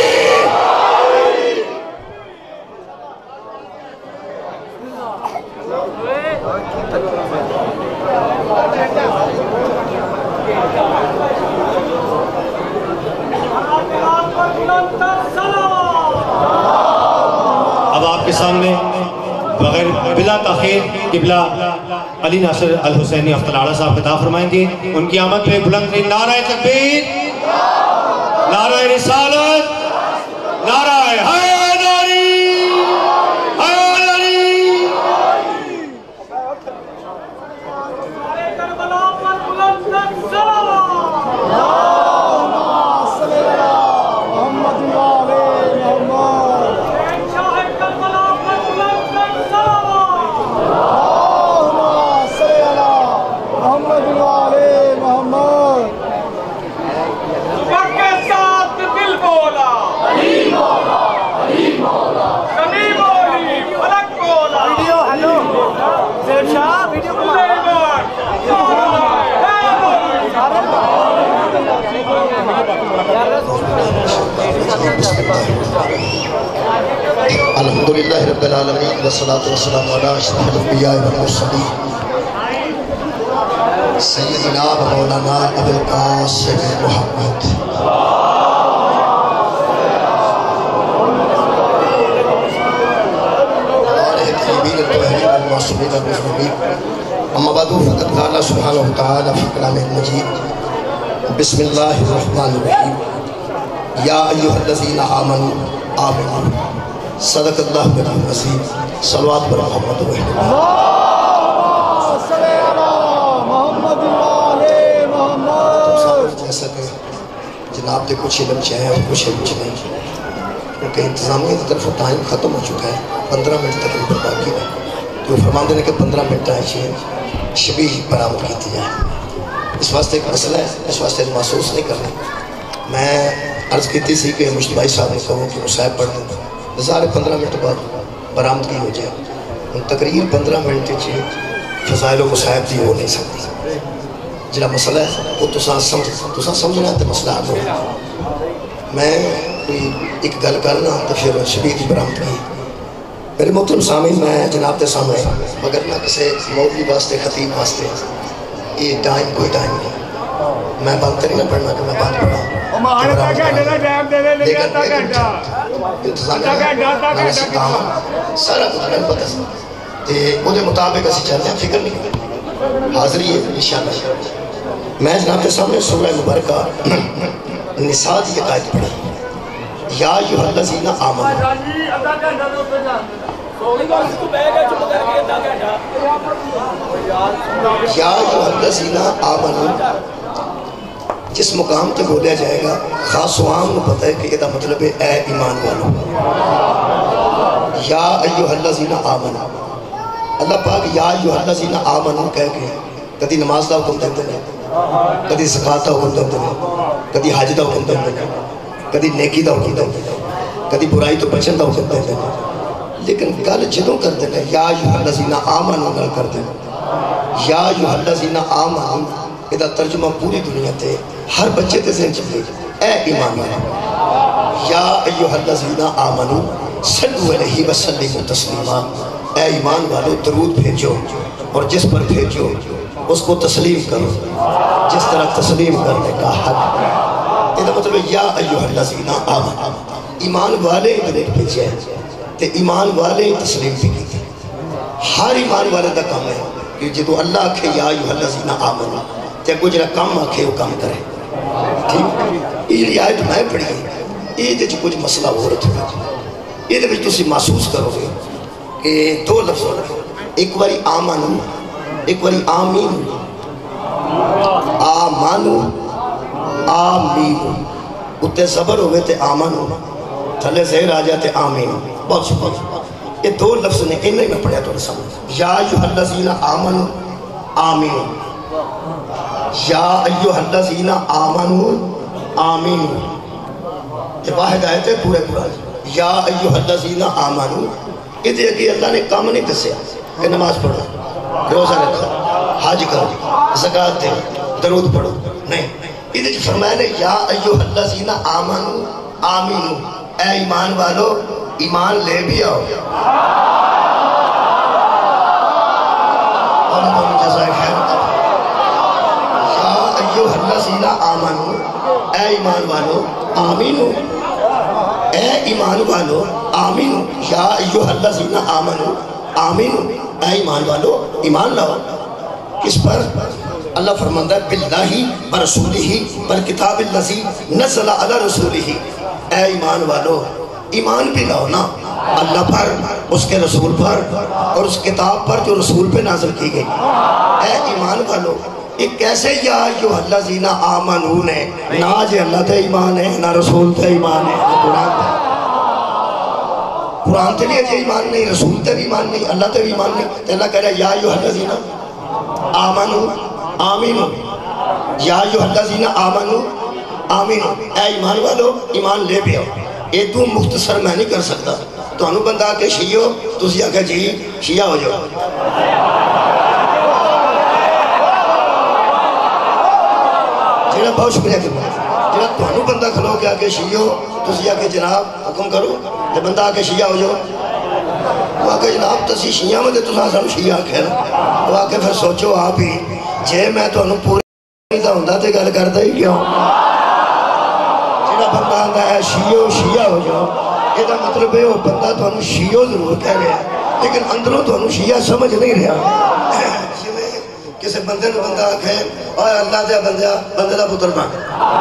[SPEAKER 3] اب آپ کے سامنے بغیر بلا تاخیر قبلہ علی ناصر الحسینی افتالحاڑہ صاحب خطاب فرمائیں گے. ان کی آمد پہ بلند نعرہ تکبیر، نعرہ رسالت، نعرہ حیدری حیدری.
[SPEAKER 6] الحمدللہ رب العالمین والصلاة والسلام علی اشرف الانبیاء والمرسلین سیدنا و مولانا ابو القاسم محمد آلہ طیبین الطاہرین المعصومین المظلومین. اما بعد فقد قال سبحانہ وتعالی فی کلام المجید بسم اللہ الرحمن الرحیم یا ایہا الذین آمنوا آمنوا صدق اللہ بن عظیم. صلوات پر محمد و جیسا کہ جناب دے کچھ علم چاہیں اور کچھ علم نہیں کیونکہ انتظامیہ کی طرف ٹائم ختم ہو چکا ہے. 15 منٹ تک ان پر باقی ہے جو فرمان دینے کے 15 منٹ آئے شبیہ برآمد کیتی جائے. اس واسطے ایک مسئلہ ہے, اس واسطے محسوس نہیں کرنا. میں عرض کیتی سی کہ مشتبائی صاحب نے کہوں کہ مصاحب پڑھ دیں نظارے 15 منٹ بعد برآمدگی ہو جائے. ان تقریر 15 منٹ فضائل و مصاحب دی ہو نہیں سکتی. جڑا مسئلہ ہے وہ تساں سمجھنا تو مسئلہ حل ہو. میں کوئی ایک گل کرنا تو پھر شبیہ کی برآمدگی. میرے محترم سامعین میں جناب کے سامنے مگر نہ کسی مولوی واسطے خطیب واسطے یہ ٹائم کوئی ٹائم نہیں. میں بند تک نہ پڑھنا کہ میں بند پڑھا لیکن انتظامیہ سارا کچھ میں پتہ سا وہ دے مطابق اسی چلنے فکر نہیں کریں. حاضری ہے انشاءاللہ میں جناب کے سامنے سورہ مبارکہ نساء کی آیت پڑھی، یا ایھا الذین آمنوا، یا ایھا الذین آمنوا جس مقام تے بولیا جائے گا خاص و عام کو پتہ ہے کہ یہ مطلب ہے اے ایمان والو۔ یا ایھا الذین آمنوا، اللہ پاک یا ایھا الذین آمنوا کہہ کے کدی نماز دا حکم دیتے ہیں، کدی زکوٰۃ دا حکم دیتے ہیں، کدی حج دا حکم دیتے ہیں، کدی نیکی دا حکم دیتے ہیں، کدی برائی تو بچن دا حکم دیتے ہیں، لیکن گل جدوں کرتے ہیں یا ایھا الذین آمنوا گل کرتے ہیں، یا ایھا الذین آمنوا یہ ترجمہ پوری دنیا تے ہر بچے تے ذہن چلے اے ایمان والو، یا ایھا الذین آمنوا صلوا علیہ وسلموا تسلیما، اے ایمان والو درود بھیجو اور جس پر بھیجو اس کو تسلیم کرو جس طرح تسلیم کرنے کا حق۔ یہ مطلب یا ایھا الذین آمنوا، ایمان والے درود بھیجے تے ایمان والے تسلیم بھی کی۔ ہر ایمان والے دا کام ہے کہ جدو اللہ آکھے یا ایھا الذین آمنوا تے کوئی جڑا کام آکھے وہ کام کرے۔ ٹھیک، یہ آیت میں پڑھی یہ دے کچھ مسئلہ ہو رہا تھا، یہ دے تسی محسوس کرو گے کہ دو لفظ ایک باری آمنو ایک باری آمین، آمنو آمین، اتنے زبر ہوئے تے آمنو تھلے زہر آ جاتے آمین، بہت شکر۔ یہ دو لفظ نے انہیں میں پڑھیا تو رسول یا ایھا الذین آمنوا آمین، یا ایھا الذین آمنوا آمین، یہ واحد آیت ہے پورے پورا یا ایھا الذین آمنوا۔ یہ دے کہ اللہ نے کام نہیں دسیا کہ نماز پڑھو، روزہ رکھو، حج کرو، زکوٰۃ دو، درود پڑھو، نہیں، یہ فرمایا نے یا ایھا الذین آمنوا آمین، اے ایمان والو ایمان لے بھی آؤ۔ اور تم جزائے خیر یا ایھا الذین آمنوا، اے ایمان والو آمین، اے ایمان والو آمین، یا ایھا الذین آمنوا آمین، اے ایمان والو ایمان لاؤ۔ کس پر؟ اللہ فرماندہ ہے باللہ برسولہ بالکتاب الذی نزل علی رسولہ، اے ایمان والو ایمان بھی لاؤ نا اللہ پر، اس کے رسول پر اور اس کتاب پر جو رسول پہ نازل کی گئی۔ اے ایمان والو یہ کیسے یا ایھا الذین آمنوا نے نہ جے اللہ تے ایمان ہے نہ رسول تے ایمان ہے، قرآن تے لیے ایمان نہیں، رسول تے بھی ایمان نہیں، اللہ تے بھی ایمان نہیں، تو اللہ کہہ رہا ہے یا ایھا الذین آمنوا آمین، یا ایھا الذین آمنوا آمین، اے ایمان والو ایمان لے بھی آؤ۔ یہ تو مختصر میں نہیں کر سکتا، تو انہوں بندہ آکے شیعہ تو اسی آکے جی شیعہ ہو جاؤ۔ جنہا بہت شکریہ کرنا جنہا تو انہوں بندہ کھلو کے آکے شیعہ تو اسی آکے جناب حکم کرو جب بندہ آکے شیعہ ہو جاؤ، وہ آکے جناب تسی شیعہ میں دے تو سانو شیعہ کہنا، وہ آکے پھر سوچو آپ ہی جے میں تو انہوں پوری نہیں تھا ہندہ تے گل کرتا ہی کیا بندہ آندہ ہے شیعہ ہو جاؤ، یہ دا مطلب ہے وہ بندہ تو انہوں شیعہ ضرور کہہ رہا ہے لیکن اندروں تو انہوں شیعہ سمجھ نہیں رہا۔ کسی بندے نے بندہ آکھے اوہ اللہ دے بندے دا پتر بن،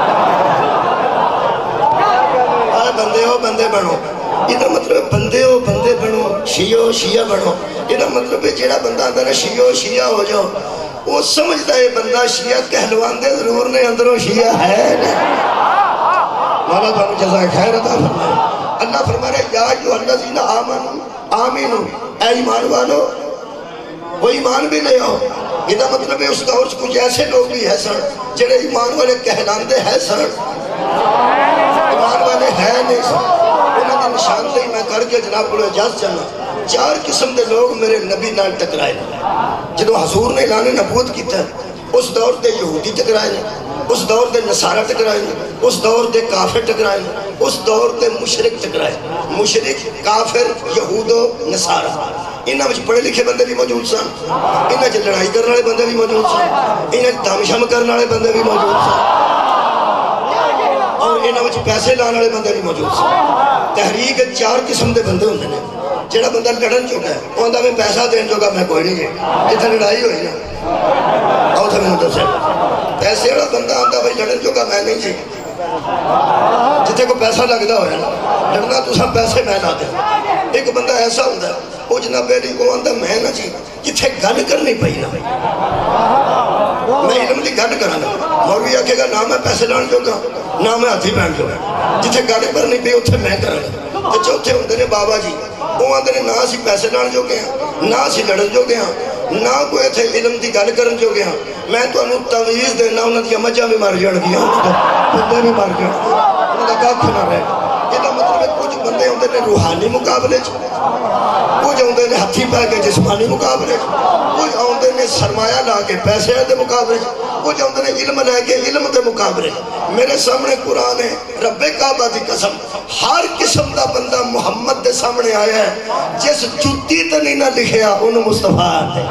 [SPEAKER 6] اوہ بندے ہو بندے بنو، یہ دا مطلب بندے ہو بندے بنو، شیعہ بنو، یہ دا مطلب ہے جیڑا بندہ آندہ ہے شیعہ ہو جاؤ، وہ سمجھتا ہے بندہ شیعہ کہلوان دے ضرور نہیں اندروں شیعہ ہے نہیں۔ مولا تو جزائے خیر عطا فرمائے۔ اللہ فرما رہے یا ایھا الذین آمنوا آمین، اے ایمان والو وہ ایمان بھی لے آؤ۔ یہ دا مطلب ہے اس دور سے کچھ ایسے لوگ بھی ہے سن جنہیں ایمان والے کہلاندے ہے سن، ایمان والے ہے نہیں سن، انہوں نے نشاندہی میں کر کے جناب کو اجازت چلنا۔ 4 قسم دے لوگ میرے نبی نال ٹکرائے جنہوں حضور نے اعلان نبوت کیتا ہے، اس دور دے یہودی ٹکرائے، اس دور دے نصارہ ٹکرائے، اس دور دے کافر ٹکرائے، اس دور دے مشرک ٹکرائے، مشرک کافر یہود و نصارہ۔ انہاں وچ پڑھے لکھے بندے بھی موجود سن، انہاں وچ لڑائی کرنے والے بندے بھی موجود سن، انہاں وچ دم شم کرنے والے بندے بھی موجود سن، اور انہاں وچ پیسے لان والے بندے نہیں موجود سی تحریک 4 قسم دے بندے ہوندے نے جڑا بندہ لڑن چکا ہے وہ آندا میں پیسہ دین جوگا میں کوئی نہیں ہے جتھے لڑائی ہوئی نا آؤ تھا میں دسے پیسے والا بندہ آندا بھائی لڑن چکا میں نہیں جی جتھے کو پیسہ لگدا ہویا نا لڑنا تساں پیسے میں لا دیں ایک بندہ ایسا ہوتا ہے وہ جناب بیلی وہ آندا میں نا جی جتھے گل کرنی پئی نا میں علم دی گل کراں مولوی آکھے گا نہ میں پیسے لان جوگا نہ میں ہاتھی پہن جوگا جتھے گل کرنی پئی اوتھے میں کراں تے چوتھے ہوندے نے بابا جی وہ آندے نے نہ اسی پیسے لان جوگے ہیں نہ اسی لڑن جوگے ہیں نہ کوئی اتھے علم دی گل کرن جوگے ہیں میں تانوں تمیز دینا انہاں دی مجھاں بھی مر جان گیاں بندے بھی مر جان انہاں دا کھ نہ رہے یہ مطلب ہے کچھ بندے ہوندے نے روحانی مقابلے کچھ ہوندے نے ہتھی پہ کے جسمانی مقابلے کچھ ہوندے نے سرمایہ لا کے پیسے دے مقابلے کچھ ہوندے نے علم لے کے علم دے مقابلے میرے سامنے قرآن ہے رب کعبہ دی قسم ہر قسم دا بندہ محمد دے سامنے آیا ہے جس جتی تے نہیں نہ لکھیا انہوں مصطفیٰ آتے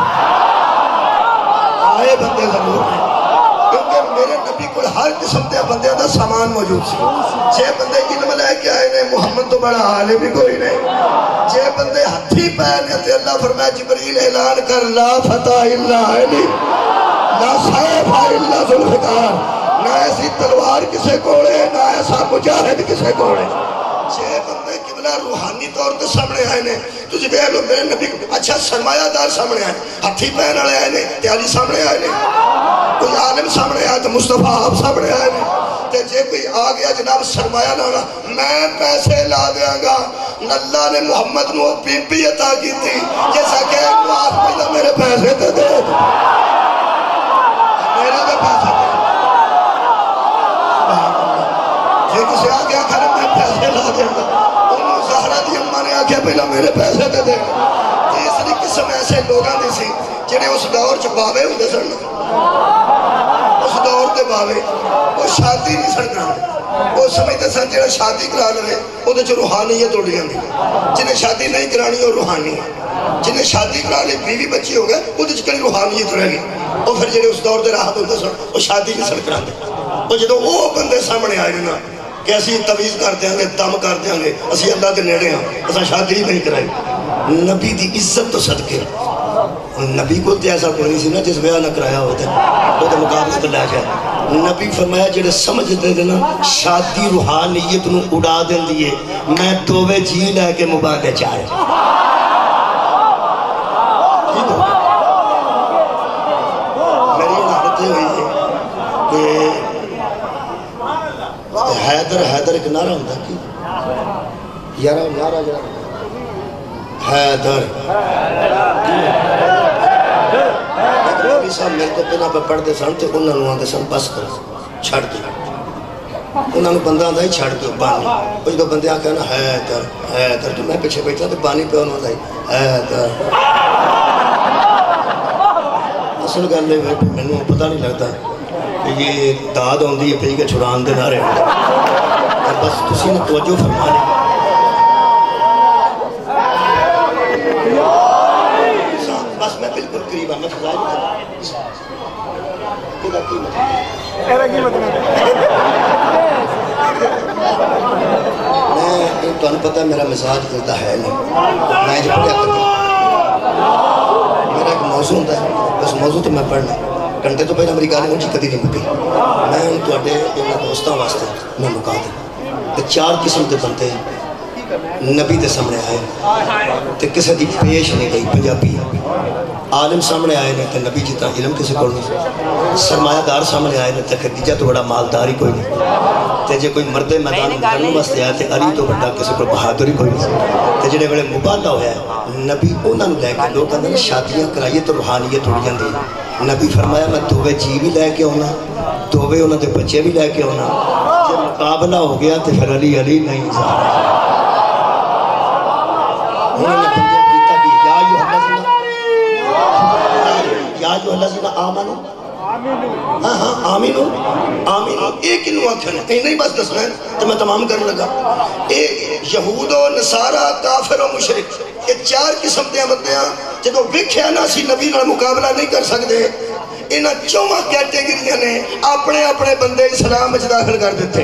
[SPEAKER 6] آئے بندے ضرور ہیں کیونکہ میرے نبی کو ہر قسم دے بندے دا سامان موجود سی جے بندے علم لے کے آئے نے محمد تو بڑا عالم بھی کوئی نہیں جے بندے ہتھی پہنے تے اللہ فرمائے جبریل اعلان کر لا فتح الا علی لا صیف الا ذوالفقار نہ ایسی تلوار کسے کوڑے نہ ایسا مجاہد کسے کوڑے جے بندے قبلہ روحانی طور تے سامنے آئے نے تجھے بے لو میرے نبی اچھا سرمایہ دار سامنے آئے ہتھی پہن والے آئے نے تے علی سامنے آئے نے کوئی عالم سامنے آئے تو مصطفیٰ آپ سامنے آئے نے تے جے کوئی آ گیا جناب سرمایہ لانا میں پیسے لا دیاں گا اللہ نے محمد نو بی عطا کی تھی جیسا کہ آپ پہلا میرے پیسے تے دے میرے دے پیسے دے جے کسی آ گیا کھڑے میں پیسے لا دیاں گا انہوں زہرہ دی اممہ نے آکھیا پہلا میرے پیسے تے دے تیسری قسم ایسے لوگاں دی سی جنہیں اس دور چ باوے ہوندے سن اس دور تے باوے وہ شادی نہیں سن کرانے وہ سمجھتے سن جنہیں شادی کرا لے وہ تو روحانیت اڑ جاندی جنہیں شادی نہیں کرانی وہ روحانی ہے جنہیں شادی کرا لے بیوی بچی ہو گئے وہ تو کہیں روحانیت رہ گئی اور پھر جنہیں اس دور دے راحت ہوندے سن وہ شادی نہیں سن کرانے اور جدو وہ بندے سامنے آئے نا کہ اسی تویز کر دیاں گے دم کر دیاں گے اسی اللہ کے نیڑے ہاں اسا شادی نہیں کرائی نبی دی عزت تو صدقے نبی کو تے ایسا کوئی نہیں سی نا جس بیاہ نہ کرایا ہوتا ہے وہ تو مقابلے تو لے جائے نبی فرمایا جڑے سمجھ دے دینا شادی روحانیت نو اڑا دیں دیئے میں دووے جی لے کے مبادے چاہے میری حالتیں ہوئی ہے کہ حیدر ایک نعرہ ہوتا ہے یارہ حیدر نبی صاحب میرے کو پہنا پہ پڑھ دے سن تے انہوں نے آدھے سن بس کر چھڑ دے انہوں نے بندہ آدھا ہی چھڑ دے بانی وہ جو بندے آکھا نا حیدر تو میں پیچھے بیٹھا تے بانی پہ انہوں آدھا ہی حیدر اصل گل لے میں نے پتہ نہیں لگتا کہ یہ داد ہوندی ہے پہی کے چھڑان دے نہ رہے بس کسی نے توجہ فرمانے بس میں بالکل قریب ہوں میں فضائی نہیں میں تو انہوں پتہ ہے میرا مزاج کرتا ہے نہیں میں جو پڑھیا کرتا میرا ایک موضوع ہوتا ہے اس موضوع تو میں پڑھنا گھنٹے تو پہلے میری گالی مجھے کدی نہیں مکی میں ان تو اڈے انہوں دوستان واسطے میں مکا دیں کہ 4 قسم کے بنتے ہیں نبی دے سامنے آئے تے کسے دی پیش نہیں گئی پنجابی عالم سامنے آئے نے تے نبی جیتا علم کسے کوئی نہیں سرمایہ دار سامنے آئے نے تے خدیجہ تو بڑا مالداری کوئی نہیں تے جے کوئی مرد میدان کرنے واسطے آئے تے علی تو بڑا کسے کوئی بہادری کوئی نہیں تے جڑے بڑے مبالغہ ہویا ہے نبی انہوں لے کے لوگ کہتے ہیں شادیاں کرائیے تو روحانیت اڑ جاندی نبی فرمایا میں دووے جی بھی لے کے ہونا دووے انہوں دے بچے بھی لے کے ہونا جب مقابلہ ہو گیا تو پھر علی نہیں زہرا انہوں نے بندے کیتا بھی یا جو اللہ زینہ آمنو آمینو ایک انہوں آکھنے کہیں نہیں بس دسنا ہے تو میں تمام کرنے لگا یہود و نصارہ کافر و مشرک یہ 4 قسم دے بندے ہیں جب وہ وکھیا نا سی نبی نال مقابلہ نہیں کر سکتے انہاں چوواں کیٹیگریاں نے اپنے اپنے بندے اسلام وچ داخل کر دیتے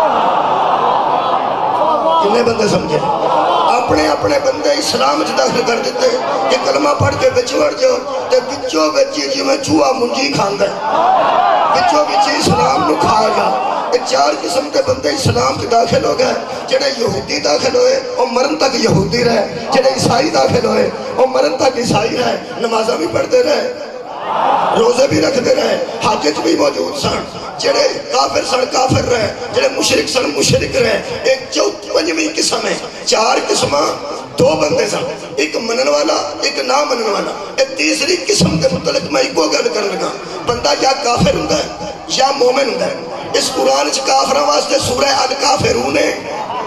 [SPEAKER 6] کنے بندے سمجھے اپنے اپنے بندے اسلام وچ داخل کر دیتے کہ کلمہ پڑھ کے وچ وڑ جاؤ تے وچوں وچ جی میں چوہا منجی کھاندا وچوں وچ اسلام نو کھا گیا چار قسم کے بندے اسلام کے داخل ہو گئے جڑے یہودی داخل ہوئے اور مرن تک یہودی رہے جڑے عیسائی داخل ہوئے اور مرن تک عیسائی رہے نمازہ بھی پڑھتے رہے روزے بھی رکھتے رہے حاجت بھی موجود سن جڑے کافر سن کافر رہے جڑے مشرک سن مشرک رہے ایک چوتھی پنجویں قسم ہے چار قسمہ دو بندے سن ایک منن والا ایک نہ منن والا ایک تیسری قسم کے متعلق میں ایک گل کرنے لگا بندہ یا کافر ہوندا ہے یا مومن ہوندا ہے اس قرآن چ کافراں واسطے سورہ الکافرون ہے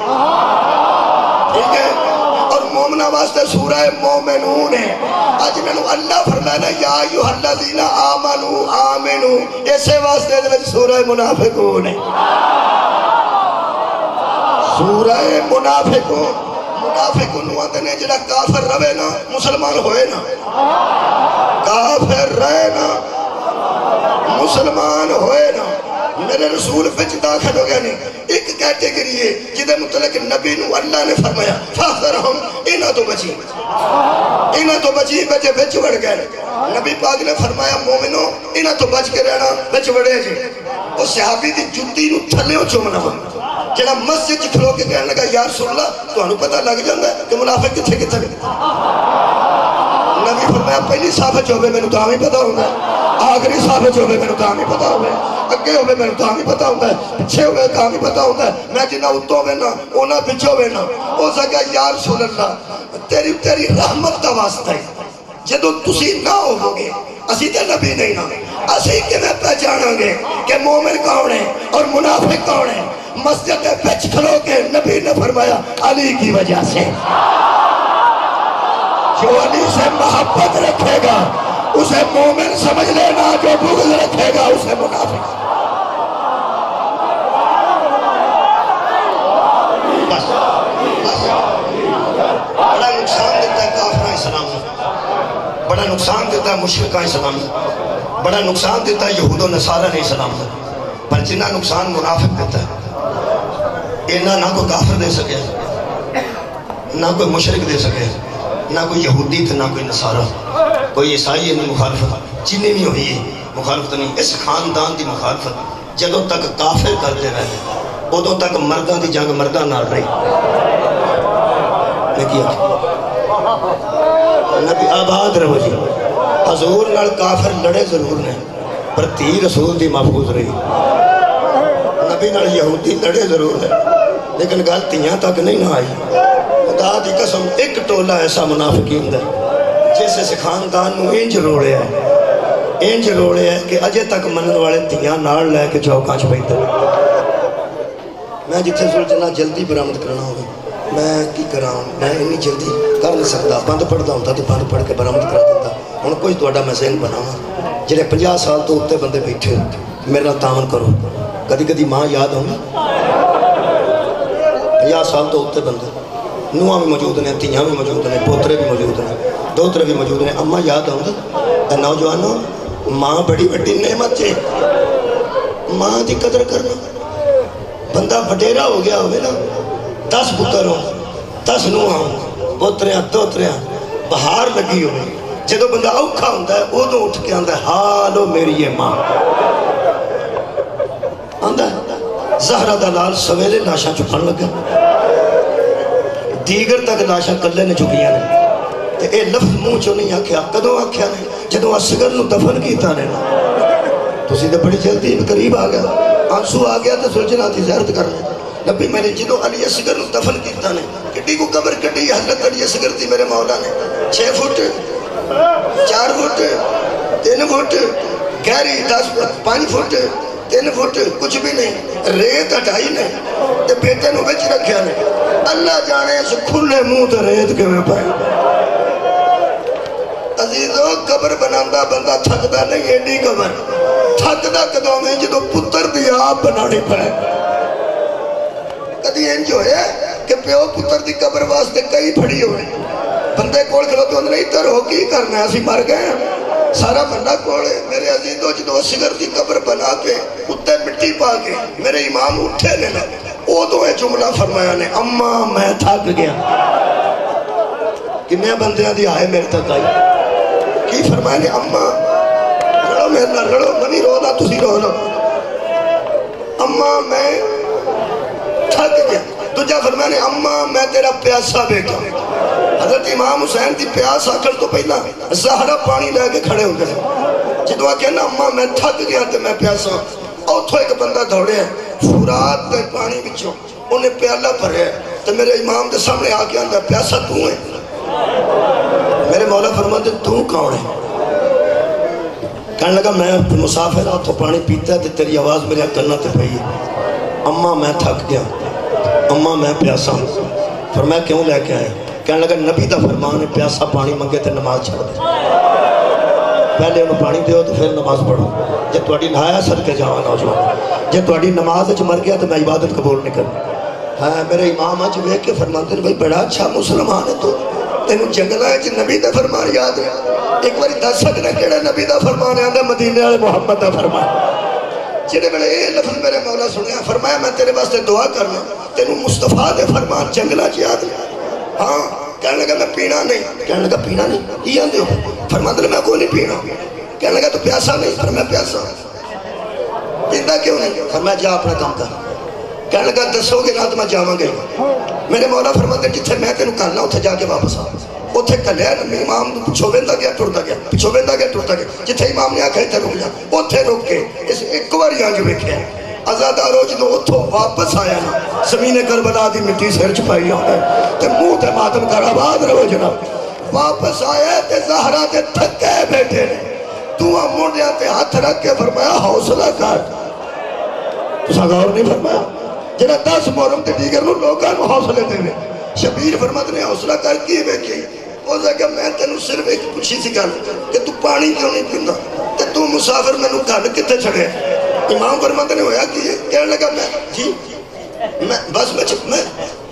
[SPEAKER 6] ٹھیک ہے اور مومنہ واسطے سورہ مومنون ہے آج انہوں اللہ فرمانا یا ایھا الذین آمنوا آمنوا اسے واسطے دے سورہ منافقون ہے سورہ منافقون منافقون آتے نے جڑا کافر رہے نا مسلمان ہوئے نا کافر رہے نا مسلمان ہوئے نا میرے رسول وچ داخل ہو گیا نہیں ایک کیٹیگری ہے جدے متعلق نبی نو اللہ نے فرمایا فاحذرہم انہاں تو بچی بچے بچ وڑ گئے نبی پاک نے فرمایا مومنو انہاں تو بچ کے رہنا بچ وڑے جی وہ صحابی دی جُتی نو تھلیوں چومنا ہو جڑا مسجد چ کھلو کے کہنے لگا یا رسول اللہ تانوں پتہ لگ جاندا ہے کہ منافق کتھے کتھے نبی فرمایا پہلی صاف چوبے میں تاں بھی پتہ ہوگا آخری صاف چوبے میں تاں بھی پتہ ہوگا اگے ہوئے میں تاں بھی پتہ ہوتا ہے پچھے ہوئے تاں بھی پتہ ہوتا ہے میں جنہ اتوں ہوئے نا اونا پچھے ہوئے نا ہو سکا یا رسول اللہ تیری رحمت کا واسطہ ہے جدو تسی نہ ہو گے اسی تے نبی نہیں نا اسی کے میں پہچانا گے کہ مومن کون ہے اور منافق کون ہے مسجد پچھ کھلو کے نبی نے فرمایا علی کی وجہ سے جو علی سے محبت رکھے گا اسے مومن سمجھ لینا جو بغض رکھے گا اسے منافق بس بڑا نقصان دیتا ہے کافرہ اسلام بڑا نقصان دیتا ہے مشرکہ اسلام بڑا نقصان دیتا ہے یہود و نصارہ اسلام پر جنہ نقصان منافق دیتا ہے اینا نہ کوئی کافر دے سکے نہ کوئی مشرک دے سکے نہ کوئی یہودی تھا نہ کوئی نصارہ کوئی عیسائی ہے مخالفت جنہیں نہیں ہوئی مخالفت نہیں اس خاندان دی مخالفت جدوں تک کافر کرتے رہے ادوں تک مردان دی جنگ مردان نہ رہی نبی آباد رہو جی حضور نال کافر لڑے ضرور نے پر تی رسول دی محفوظ رہی نبی نال یہودی لڑے ضرور ہے لیکن گل تیاں تک نہیں نہ آئی خدا دی قسم ایک ٹولہ ایسا منافقی ہوں جیسے سے خاندان نو انج روڑے ہے کہ اجے تک منن والے تیاں نار لے کے چوکاں چ بیٹھے میں جتھے سلجنا جلدی برآمد کرنا ہوگا میں کی کراؤں میں اتنی جلدی کر نہیں سکتا بند پڑھتا ہوتا تو بند پڑھ کے برآمد کرا دیتا ہوں کوئی تہاڈا میں ذہن بناواں جڑے 50 سال تو اتنے بندے بیٹھے میرے نال تعاون کرو کدی کدی ماں یاد آؤں 50 سال تو اتنے بندے نواں بھی موجود نے تیاں بھی موجود نے پوترے بھی موجود نے دوترے بھی موجود نے اماں یاد آؤں نوجوانوں ماں بڑی بڑی نعمت ہے ماں دی قدر کرنا بندہ وڈیرا ہو گیا ہوئے نا 10 پتر ہوں 10 نوہاں ہوں پوتریاں دوتریاں بہار لگی ہوئے جدو بندہ اوکھا ہوندہ ہے ادو اٹھ کے آندہ ہے حالو میری یہ ماں آندہ ہے زہرہ دلال سویلے لاشاں چھپن لگا دیگر تک لاشاں کلے نے چھپیاں نے تے اے لفظ منہ چو نہیں آکھیا کدوں آکھیا نے جدو اصغر نو دفن کیتا نے تو سیدھے بڑی جلدی قریب آ گیا آنسو آ گیا تو سلجنا تھی زیارت کرنے نبی میں نے جدو علی اصغر نو دفن کیتا نے کٹی کو قبر کٹی حضرت علی اصغر تھی میرے مولا نے 6 فٹ 4 فٹ 3 فٹ گہری 5 فٹ 3 فٹ کچھ بھی نہیں ریت ہٹائی نے تے بیٹے نو بچ رکھیا نے اللہ جانے اس کھلے منہ تے ریت کے میں پائے عزیزو قبر بناندہ بندہ تھکدا نہیں ایڈی قبر تھکدا کدوں میں جدو پتر دی آپ بنانی پڑے کدی انج ہوئے کہ پیو پتر دی قبر واسطے کئی پھڑی ہوئے بندے کول کھلو تو نہیں تر ہو کی کرنا ہے اسی مر گئے سارا بندہ کوڑے میرے عزیزوں جدو سگر دی قبر بنا کے اتنے مٹی پا کے میرے امام اٹھے لینا او تو ہے جملہ فرمایا نے اما میں تھک گیا کنیا بندیاں دی آئے میرے تک آئی کی فرمایا نے اما رڑو میرے نہ رڑو منی رو نہ تسی رو نہ اما میں تھک گیا تجھا فرمایا نے اما میں تیرا پیاسا بیٹا حضرت امام حسین دی پیاس آکر تو پہلا زہرہ پانی لے کے کھڑے ہو گئے جدوا کہنا اما میں تھک گیا تے میں پیاسا اور تو ایک بندہ دوڑے ہے فرات دے پانی بچوں انہیں پیالہ بھرے ہے تو میرے امام دے سامنے آکے آندہ پیاسا تو ہے میرے مولا فرماتے تو کون ہے کہنے لگا میں مسافر ہوں تو پانی پیتا ہے تیری آواز میرے کرنا تے پہی ہے اما میں تھک گیا اما میں پیاسا ہوں فرمایا کیوں لے کے آئے کہنے لگا نبی دا فرمان ہے پیاسا پانی منگے تے نماز چھڑ دے پہلے انہوں پانی دیو تو پھر نماز پڑھو جب توڑی نہایا سر کے جاؤں نوجوان جب توڑی نماز اچھ مر گیا تو میں عبادت قبول نہیں کروں ہاں میرے امام اچھ بیک کے فرمانتے ہیں بھئی بڑا اچھا مسلمان ہے تو تینوں جنگلہ ہے جن نبی دا فرمان یاد ہے ایک باری دس سکنے کیڑے نبی دا فرمان ہے اندھا مدینہ والے محمد دا فرمان جنہیں بڑے اے لفظ میرے مولا سنیا فرمایا میں تیرے واسطے دعا کرنا تینوں مصطفیٰ دے فرمان جنگلہ چ یاد ہے ہاں کہنے لگا میں پینا نہیں کہنے لگا پینا نہیں یہ آندے ہو فرماتے میں کوئی نہیں پینا کہنے لگا تو پیاسا نہیں فرمایا پیاسا پیندہ کیوں نہیں فرمایا جا اپنا کام کر کہنے لگا دسو گے نہ تو میں جاواں گئی میرے مولا فرماتے جتھے میں تینوں کرنا اتھے جا کے واپس آ اتھے کلیا نا امام پچھو بیندا گیا ٹرتا گیا پچھو بیندا گیا ٹرتا گیا جتھے امام نے آکھا اتھے رک جا اتھے رک کے اس ایک باری آنج ویکھیا آزادارو جدو اتھو واپس آیا نا زمین کربلا دی مٹی سر چھپائی ہوتا ہے تے منہ تے ماتم کر آباد رہو جناب واپس آیا تے زہرہ تے تھکے بیٹھے نے دعا موڑیا تے ہاتھ رکھ کے فرمایا حوصلہ کر تو ساگاور نہیں فرمایا جنہ 10 محرم تے دیگر نو لوگاں نو حوصلے دے میں شبیر فرماتے نے حوصلہ کر کیے بیٹھے وہ کہ میں تینوں صرف ایک پوچھی سی گل کہ تو پانی کیوں نہیں پیندا تے تو مسافر میں نو گھر کتے چھڑے امام فرماتے نے ہویا کہ کہنے لگا میں جی میں بس میں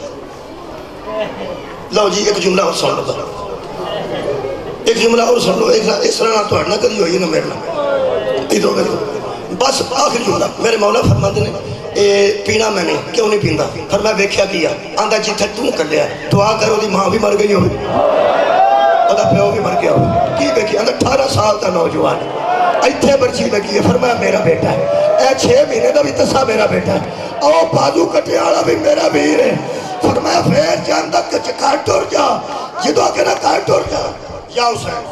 [SPEAKER 6] لو جی ایک جملہ اور سن لو ایک جملہ اور سن لو اس طرح نہ تو ہٹنا کری ہوئی نا میرے نام ادھر بس آخر جملہ میرے مولا فرماتے نے پینا میں نہیں کیوں نہیں پیندا پھر میں ویکھیا کیا آندا جتھے تو کر لیا دعا کرو دی ماں بھی مر گئی ہوئی ادا پیو بھی مر گیا ہوئی کی ویکھیا آندا 18 سال کا نوجوان ایتھے برچی لگی ہے فرمایا میرا بیٹا ہے اے 6 مہینے دا بھی تسا میرا بیٹا ہے او بازو کٹے والا بھی میرا ویر ہے فرمایا پھر جاندا کہ کاٹ ٹر جا جدو کہنا کاٹ ٹر جا یا حسین